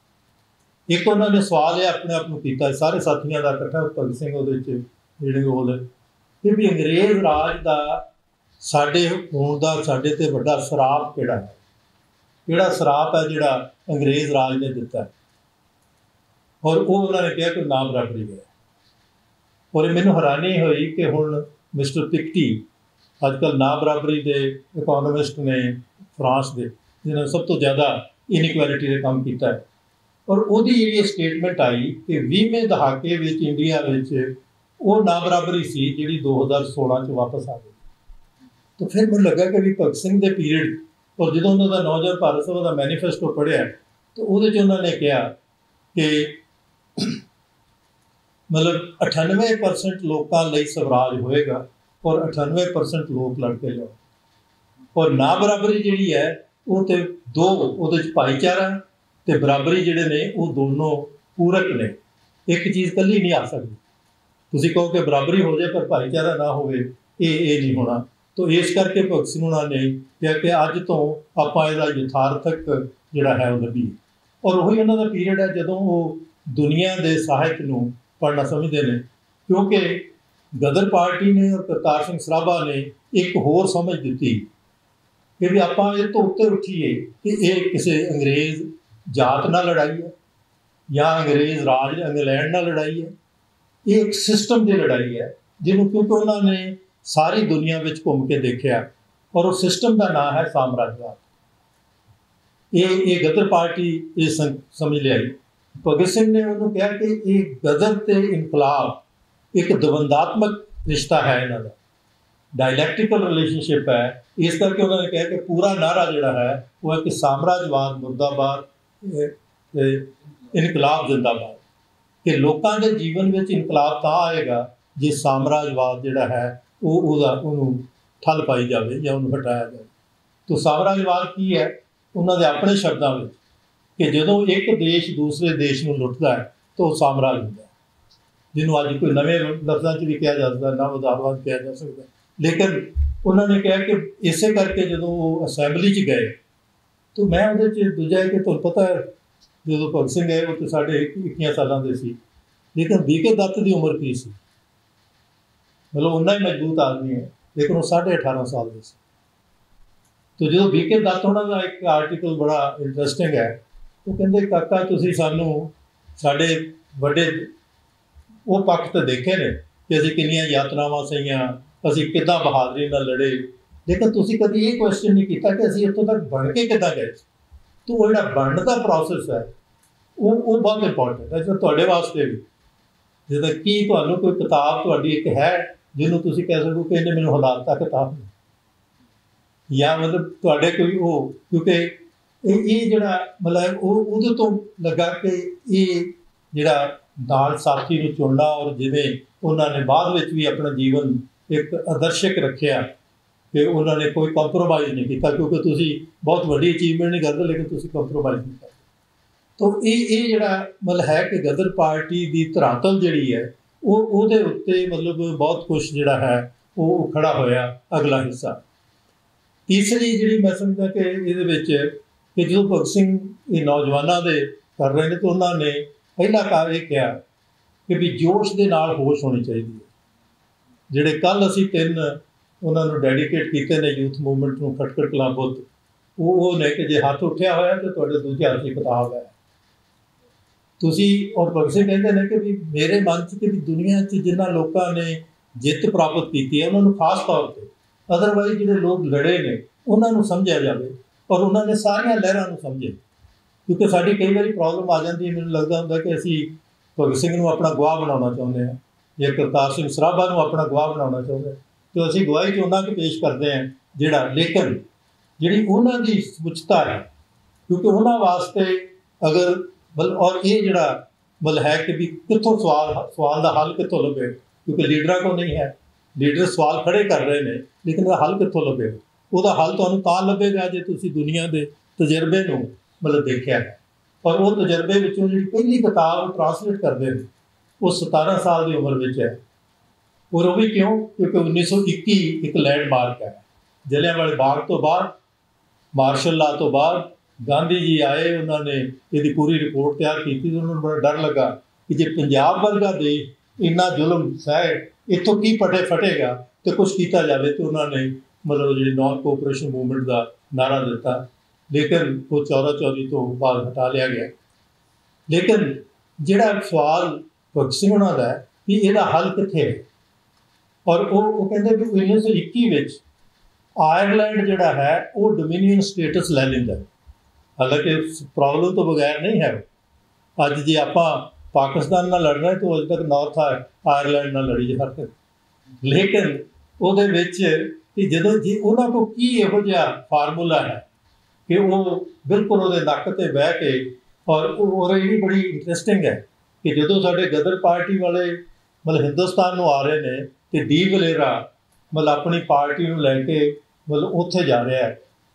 एक उन्होंने सवाल यह अपने आप को किया, सारे साथियों का इकट्ठा भगत सिंह वो कि भी अंग्रेज राज का साडे होण दा साडे ते वड्डा सराप किहड़ा है, किहड़ा सराप है जिहड़ा अंग्रेज राज ने दिता है। और वो उन्होंने कहा कि ना बराबरी है। और मैनूं हैरानी हुई कि हुण मिस्टर पिकटी अजकल ना बराबरी के इकोनॉमिस्ट ने फ्रांस के, जिन्होंने सब तो ज़्यादा इनइक्वैलिटी का काम किया है। और ਉਹਦੀ ਜਿਹੜੀ ਸਟੇਟਮੈਂਟ ਆਈ ਕਿ 20ਵੇਂ ਦਹਾਕੇ ਵਿੱਚ ਇੰਡੀਆ ਵਿੱਚ ਉਹ ਨਾ ਬਰਾਬਰੀ ਸੀ ਜਿਹੜੀ 2016 ਚ ਵਾਪਸ ਆ ਗਈ। ਤਾਂ ਫਿਰ ਮੈਨੂੰ ਲੱਗਾ ਕਿ ਵੀ ਭਗਤ ਸਿੰਘ ਦੇ ਪੀਰੀਅਡ ਔਰ ਜਦੋਂ ਉਹਨਾਂ ਦਾ ਨੌਜਵਾਨ ਭਾਰਤ ਸਭਾ ਦਾ ਮੈਨੀਫੈਸਟੋ ਪੜ੍ਹਿਆ ਤਾਂ ਉਹਦੇ 'ਚ ਉਹਨਾਂ ਨੇ ਕਿਹਾ ਕਿ ਮਤਲਬ 98% ਲੋਕਾਂ ਲਈ ਸਵਰਾਜ ਹੋਏਗਾ ਔਰ 98% ਲੋਕ ਲੜ ਕੇ ਲਓ। ਔਰ ਨਾ ਬਰਾਬਰੀ ਜਿਹੜੀ ਹੈ ਉਹ ਤੇ ਦੋ, ਉਹਦੇ 'ਚ ਭਾਈਚਾਰਾ ਤੇ ਬਰਾਬਰੀ ਜਿਹੜੇ ਨੇ ਉਹ ਦੋਨੋਂ ਪੂਰਕ ਨੇ, ਇੱਕ ਚੀਜ਼ ਇਕੱਲੀ ਨਹੀਂ ਆ ਸਕਦੀ। ਤੁਸੀਂ ਕਹੋ ਕਿ ਬਰਾਬਰੀ ਹੋ ਜਾਏ ਪਰ ਭਾਈਚਾਰਾ ਨਾ ਹੋਵੇ, ਇਹ ਨਹੀਂ ਹੋਣਾ। ਤਾਂ ਇਸ ਕਰਕੇ ਭਗਤ ਸਿੰਘ ਉਹਨਾਂ ਨੇ ਕਿਹਾ ਕਿ ਅੱਜ ਤੋਂ ਆਪਾਂ ਇਹਦਾ ਯਥਾਰਥਕ ਜਿਹੜਾ ਹੈ ਉਹ ਲੱਭੀਏ। ਔਰ ਉਹੀ ਉਹਨਾਂ ਦਾ ਪੀਰੀਅਡ ਹੈ ਜਦੋਂ ਉਹ ਦੁਨੀਆ ਦੇ ਸਾਹਿਤ ਨੂੰ ਪੜ੍ਹਨਾ ਸਮਝਦੇ ਨੇ, ਕਿਉਂਕਿ ਗਦਰ ਪਾਰਟੀ ਨੇ ਔਰ ਕਰਤਾਰ ਸਿੰਘ ਸਰਾਭਾ ਨੇ ਇੱਕ ਹੋਰ ਸਮਝ ਦਿੱਤੀ ਕਿ ਵੀ ਆਪਾਂ ਇਹ ਤੋਂ ਉੱਤੇ ਉੱਠੀਏ ਕਿ ਇਹ ਕਿਸੇ ਅੰਗਰੇਜ਼ ਜਾਤ ਨਾਲ ਲੜਾਈ ਹੈ ਜਾਂ ਅੰਗਰੇਜ਼ ਰਾਜ ਇੰਗਲੈਂਡ ਨਾਲ ਲੜਾਈ ਹੈ। ਇਹ ਇੱਕ ਸਿਸਟਮ ਦੀ ਲੜਾਈ ਹੈ ਜਿਹਨੂੰ, ਕਿਉਂਕਿ ਉਹਨਾਂ ਨੇ ਸਾਰੀ ਦੁਨੀਆ ਵਿੱਚ ਘੁੰਮ ਕੇ ਦੇਖਿਆ ਔਰ ਉਹ ਸਿਸਟਮ ਦਾ ਨਾਂ ਹੈ ਸਾਮਰਾਜਵਾਦ। ਇਹ ਗਦਰ ਪਾਰਟੀ ਇਹ ਸਮਝ ਲਿਆਈ। ਭਗਤ ਸਿੰਘ ਨੇ ਉਹਨੂੰ ਕਿਹਾ ਕਿ ਇਹ ਗਦਰ ਤੇ ਇਨਕਲਾਬ ਇੱਕ ਦਵੰਦਾਤਮਕ ਰਿਸ਼ਤਾ ਹੈ, ਇਹਨਾਂ ਦਾ ਡਾਇਲੈਕਟਿਕਲ ਰਿਲੇਸ਼ਨਸ਼ਿਪ ਹੈ। ਇਸ ਕਰਕੇ ਉਹਨਾਂ ਨੇ ਕਿਹਾ ਕਿ ਪੂਰਾ ਨਾਰਾ ਜਿਹੜਾ ਹੈ ਉਹ ਹੈ ਕਿ ਸਾਮਰਾਜਵਾਦ ਮੁਰਦਾਬਾਦ, ਇਨਕਲਾਬ ਜ਼ਿੰਦਾਬਾਦ। ਕਿ ਲੋਕਾਂ ਦੇ ਜੀਵਨ ਵਿੱਚ ਇਨਕਲਾਬ ਤਾਂ ਆਏਗਾ ਜੇ ਸਾਮਰਾਜਵਾਦ ਜਿਹੜਾ ਹੈ ਉਹਨੂੰ ਠੱਲ ਪਾਈ ਜਾਵੇ ਜਾਂ ਉਹਨੂੰ ਹਟਾਇਆ ਜਾਵੇ। ਤਾਂ ਸਾਮਰਾਜਵਾਦ ਕੀ ਹੈ ਉਹਨਾਂ ਦੇ ਆਪਣੇ ਸ਼ਬਦਾਂ ਵਿੱਚ ਕਿ ਜਦੋਂ ਇੱਕ ਦੇਸ਼ ਦੂਸਰੇ ਦੇਸ਼ ਨੂੰ ਲੁੱਟਦਾ ਹੈ ਤਾਂ ਉਹ ਸਾਮਰਾਜ ਹੁੰਦਾ ਹੈ, ਜਿਹਨੂੰ ਅੱਜ ਕੋਈ ਨਵੇਂ ਲਫ਼ਜ਼ਾਂ 'ਚ ਵੀ ਕਿਹਾ ਜਾ ਸਕਦਾ, ਨਵ ਉਦਾਰਵਾਦ ਕਿਹਾ ਜਾ ਸਕਦਾ। ਲੇਕਿਨ ਉਹਨਾਂ ਨੇ ਕਿਹਾ ਕਿ ਇਸੇ ਕਰਕੇ ਜਦੋਂ ਉਹ ਅਸੈਂਬਲੀ 'ਚ ਗਏ ਤਾਂ ਮੈਂ ਉਹਦੇ 'ਚ ਦੂਜਾ ਹੈ ਕਿ ਤੁਹਾਨੂੰ ਪਤਾ ਹੈ ਜਦੋਂ ਭਗਤ ਸਿੰਘ ਗਏ ਉਹ ਤਾਂ ਸਾਡੇ 21 ਸਾਲਾਂ ਦੇ ਸੀ, ਲੇਕਿਨ ਬੀਕੇ ਦੱਤ ਦੀ ਉਮਰ ਕੀ ਸੀ? ਮਤਲਬ ਉਨਾ ਹੀ ਮਜ਼ਬੂਤ ਆਦਮੀ ਹੈ, ਲੇਕਿਨ ਉਹ 18.5 ਸਾਲ ਦੇ ਸੀ। ਤਾਂ ਜਦੋਂ ਬੀਕੇ ਦੱਤ ਉਹਨਾਂ ਦਾ ਇੱਕ ਆਰਟੀਕਲ ਬੜਾ ਇੰਟਰਸਟਿੰਗ ਹੈ, ਉਹ ਕਹਿੰਦੇ ਕਾਕਾ ਤੁਸੀਂ ਸਾਨੂੰ ਸਾਡੇ ਵੱਡੇ ਉਹ ਪੱਖ ਤਾਂ ਦੇਖੇ ਨੇ ਕਿ ਅਸੀਂ ਕਿੰਨੀਆਂ ਯਾਤਰਾਵਾਂ ਸਹੀਆਂ, ਅਸੀਂ ਕਿੱਦਾਂ ਬਹਾਦਰੀ ਨਾਲ ਲੜੇ, ਲੇਕਿਨ ਤੁਸੀਂ ਕਦੀ ਇਹ ਕੁਐਸਚਨ ਨਹੀਂ ਕੀਤਾ ਕਿ ਅਸੀਂ ਇੱਥੋਂ ਤੱਕ ਬਣ ਕੇ ਕਿੱਦਾਂ ਗਏ। ਤਾਂ ਉਹ ਜਿਹੜਾ ਬਣਨ ਦਾ ਪ੍ਰੋਸੈਸ ਹੈ ਉਹ ਬਹੁਤ ਇੰਪੋਰਟੈਂਟ ਹੈ ਤੁਹਾਡੇ ਵਾਸਤੇ ਵੀ। ਜਿੱਦਾਂ ਕੀ ਤੁਹਾਨੂੰ ਕੋਈ ਕਿਤਾਬ ਤੁਹਾਡੀ ਇੱਕ ਹੈ ਜਿਹਨੂੰ ਤੁਸੀਂ ਕਹਿ ਸਕੋ ਕਿ ਇਹਨੇ ਮੈਨੂੰ ਹਿਲਾਤਾ ਕਿਤਾਬ ਨੇ, ਜਾਂ ਮਤਲਬ ਤੁਹਾਡੇ ਕੋਈ ਉਹ, ਕਿਉਂਕਿ ਇਹ ਜਿਹੜਾ ਮਤਲਬ ਉਹ ਉਹਦੇ ਤੋਂ ਲੱਗਾ ਕਿ ਇਹ ਜਿਹੜਾ ਨਾਲ ਸਾਥੀ ਨੂੰ ਚੁਣਨਾ ਔਰ ਜਿਵੇਂ ਉਹਨਾਂ ਨੇ ਬਾਅਦ ਵਿੱਚ ਵੀ ਆਪਣਾ ਜੀਵਨ ਇੱਕ ਆਦਰਸ਼ਕ ਰੱਖਿਆ ਕਿ ਉਹਨਾਂ ਨੇ ਕੋਈ ਕੰਪਰੋਮਾਈਜ਼ ਨਹੀਂ ਕੀਤਾ, ਕਿਉਂਕਿ ਤੁਸੀਂ ਬਹੁਤ ਵੱਡੀ ਅਚੀਵਮੈਂਟ ਨਹੀਂ ਕਰਦੇ ਲੇਕਿਨ ਤੁਸੀਂ ਕੰਪਰੋਮਾਈਜ਼ ਨਹੀਂ ਕਰਦੇ। ਤਾਂ ਇਹ ਜਿਹੜਾ ਮਤਲਬ ਹੈ ਕਿ ਗਦਰ ਪਾਰਟੀ ਦੀ ਧਰਾਤਲ ਜਿਹੜੀ ਹੈ ਉਹਦੇ ਉੱਤੇ ਮਤਲਬ ਬਹੁਤ ਕੁਛ ਜਿਹੜਾ ਹੈ ਉਹ ਖੜਾ ਹੋਇਆ। ਅਗਲਾ ਹਿੱਸਾ ਤੀਸਰੀ ਜਿਹੜੀ ਮੈਂ ਸਮਝਦਾ ਕਿ ਇਹਦੇ ਵਿੱਚ ਕਿ ਜਦੋਂ ਭਗਤ ਸਿੰਘ ਇਹ ਨੌਜਵਾਨਾਂ ਦੇ ਕਰ ਰਹੇ ਨੇ ਤਾਂ ਉਹਨਾਂ ਨੇ ਪਹਿਲਾ ਕਾਰਨ ਇਹ ਕਿਹਾ ਕਿ ਵੀ ਜੋਸ਼ ਦੇ ਨਾਲ ਹੋਸ਼ ਹੋਣੀ ਚਾਹੀਦੀ ਹੈ। ਜਿਹੜੇ ਕੱਲ੍ਹ ਅਸੀਂ 3 ਉਹਨਾਂ ਨੂੰ ਡੈਡੀਕੇਟ ਕੀਤੇ ਨੇ ਯੂਥ ਮੂਵਮੈਂਟ ਨੂੰ, ਖਟਕੜ ਕਲਾਂ ਬੁੱਤ, ਉਹ ਨੇ ਕਿ ਜੇ ਹੱਥ ਉੱਠਿਆ ਹੋਇਆ ਤਾਂ ਤੁਹਾਡੇ ਦੂਜੇ ਹੱਥ 'ਚ ਕਿਤਾਬ ਹੈ। ਤੁਸੀਂ ਔਰ ਭਗਤ ਸਿੰਘ ਕਹਿੰਦੇ ਨੇ ਕਿ ਵੀ ਮੇਰੇ ਮਨ 'ਚ ਕਿ ਵੀ ਦੁਨੀਆ 'ਚ ਜਿਨ੍ਹਾਂ ਲੋਕਾਂ ਨੇ ਜਿੱਤ ਪ੍ਰਾਪਤ ਕੀਤੀ ਹੈ ਉਹਨਾਂ ਨੂੰ ਖਾਸ ਤੌਰ 'ਤੇ, ਅਦਰਵਾਈਜ਼ ਜਿਹੜੇ ਲੋਕ ਲੜੇ ਨੇ ਉਹਨਾਂ ਨੂੰ ਸਮਝਿਆ ਜਾਵੇ ਔਰ ਉਹਨਾਂ ਨੇ ਸਾਰੀਆਂ ਲਹਿਰਾਂ ਨੂੰ ਸਮਝੇ। ਕਿਉਂਕਿ ਸਾਡੀ ਕਈ ਵਾਰੀ ਪ੍ਰੋਬਲਮ ਆ ਜਾਂਦੀ ਹੈ, ਮੈਨੂੰ ਲੱਗਦਾ ਹੁੰਦਾ ਕਿ ਅਸੀਂ ਭਗਤ ਸਿੰਘ ਨੂੰ ਆਪਣਾ ਗਵਾਹ ਬਣਾਉਣਾ ਚਾਹੁੰਦੇ ਹਾਂ ਜਾਂ ਕਰਤਾਰ ਸਿੰਘ ਸਰਾਭਾ ਨੂੰ ਆਪਣਾ ਗਵਾਹ ਬਣਾਉਣਾ ਚਾਹੁੰਦੇ ਹਾਂ, ਅਤੇ ਅਸੀਂ ਗਵਾਹੀ 'ਚ ਉਹਨਾਂ ਕੁ ਪੇਸ਼ ਕਰਦੇ ਹਾਂ ਜਿਹੜਾ, ਲੇਕਿਨ ਜਿਹੜੀ ਉਹਨਾਂ ਦੀ ਸਮੁੱਚਤਾ ਹੈ ਕਿਉਂਕਿ ਉਹਨਾਂ ਵਾਸਤੇ ਅਗਰ ਮਤਲਬ ਔਰ ਇਹ ਜਿਹੜਾ ਮਤਲਬ ਹੈ ਕਿ ਵੀ ਕਿੱਥੋਂ ਸਵਾਲ ਦਾ ਹੱਲ ਕਿੱਥੋਂ ਲੱਭੇ, ਕਿਉਂਕਿ ਲੀਡਰਾਂ ਕੋਲ ਨਹੀਂ ਹੈ। ਲੀਡਰ ਸਵਾਲ ਖੜੇ ਕਰ ਰਹੇ ਨੇ ਲੇਕਿਨ ਉਹਦਾ ਹੱਲ ਕਿੱਥੋਂ ਲੱਭੇਗਾ? ਉਹਦਾ ਹੱਲ ਤੁਹਾਨੂੰ ਤਾਂ ਲੱਭੇਗਾ ਜੇ ਤੁਸੀਂ ਦੁਨੀਆ ਦੇ ਤਜਰਬੇ ਨੂੰ ਮਤਲਬ ਦੇਖਿਆ ਹੈ। ਔਰ ਉਹ ਤਜਰਬੇ ਵਿੱਚੋਂ ਜਿਹੜੀ ਪਹਿਲੀ ਕਿਤਾਬ ਟਰਾਂਸਲੇਟ ਕਰਦੇ ਨੇ ਉਹ 17 ਸਾਲ ਦੀ ਉਮਰ ਵਿੱਚ ਹੈ। ਔਰ ਉਹ ਵੀ ਕਿਉਂ? ਕਿਉਂਕਿ 1921 ਇੱਕ ਲੈਂਡਮਾਰਕ ਹੈ। ਜਲਿਆਂਵਾਲੇ ਬਾਗ ਤੋਂ ਬਾਅਦ, ਮਾਰਸ਼ਲ ਲਾ ਤੋਂ ਬਾਅਦ ਗਾਂਧੀ ਜੀ ਆਏ, ਉਹਨਾਂ ਨੇ ਇਹਦੀ ਪੂਰੀ ਰਿਪੋਰਟ ਤਿਆਰ ਕੀਤੀ ਅਤੇ ਉਹਨਾਂ ਨੂੰ ਬੜਾ ਡਰ ਲੱਗਾ ਕਿ ਜੇ ਪੰਜਾਬ ਵਰਗਾ ਦੇਸ਼ ਇੰਨਾ ਜ਼ੁਲਮ ਸਹਿ, ਇੱਥੋਂ ਕੀ ਫਟੇਗਾ ਅਤੇ ਕੁਛ ਕੀਤਾ ਜਾਵੇ। ਅਤੇ ਉਹਨਾਂ ਨੇ ਮਤਲਬ ਜਿਹੜੀ ਨਾਨ ਕੋਆਪਰੇਸ਼ਨ ਮੂਵਮੈਂਟ ਦਾ ਨਾਅਰਾ ਦਿੱਤਾ, ਲੇਕਿਨ ਉਹ ਚੌਰੀ ਤੋਂ ਬਾਅਦ ਹਟਾ ਲਿਆ ਗਿਆ। ਲੇਕਿਨ ਜਿਹੜਾ ਸਵਾਲ ਭਗਤ ਸਿੰਘ ਉਹਨਾਂ ਦਾ ਹੈ ਕਿ ਇਹਦਾ ਹੱਲ ਕਿੱਥੇ ਹੈ, ਔਰ ਉਹ ਕਹਿੰਦੇ ਵੀ 1921 ਵਿੱਚ ਆਇਰਲੈਂਡ ਜਿਹੜਾ ਹੈ ਉਹ ਡੋਮੀਨੀਅਨ ਸਟੇਟਸ ਲੈ ਲੈਂਦਾ। ਹਾਲਾਂਕਿ ਪ੍ਰੋਬਲਮ ਤੋਂ ਬਗੈਰ ਨਹੀਂ ਹੈ, ਅੱਜ ਜੇ ਆਪਾਂ ਪਾਕਿਸਤਾਨ ਨਾਲ ਲੜ ਰਹੇ ਤਾਂ ਅਜੇ ਤੱਕ ਨਾਰਥ ਆਇਰਲੈਂਡ ਨਾਲ ਲੜੀ ਜਾ ਰਹੇ। ਲੇਕਿਨ ਉਹਦੇ ਵਿੱਚ ਕਿ ਜਦੋਂ ਜੀ ਉਹਨਾਂ ਕੋਲ ਕੀ ਇਹੋ ਜਿਹਾ ਫਾਰਮੂਲਾ ਹੈ ਕਿ ਉਹ ਬਿਲਕੁਲ ਉਹਦੇ ਨੱਕ 'ਤੇ ਬਹਿ ਕੇ ਔਰ ਇਹ ਵੀ ਬੜੀ ਇੰਟਰਸਟਿੰਗ ਹੈ ਕਿ ਜਦੋਂ ਸਾਡੇ ਗਦਰ ਪਾਰਟੀ ਵਾਲੇ ਮਤਲਬ ਹਿੰਦੁਸਤਾਨ ਨੂੰ ਆ ਰਹੇ ਨੇ ਅਤੇ ਡੀ ਵਲੇਰਾ ਮਤਲਬ ਆਪਣੀ ਪਾਰਟੀ ਨੂੰ ਲੈ ਕੇ ਮਤਲਬ ਉੱਥੇ ਜਾ ਰਿਹਾ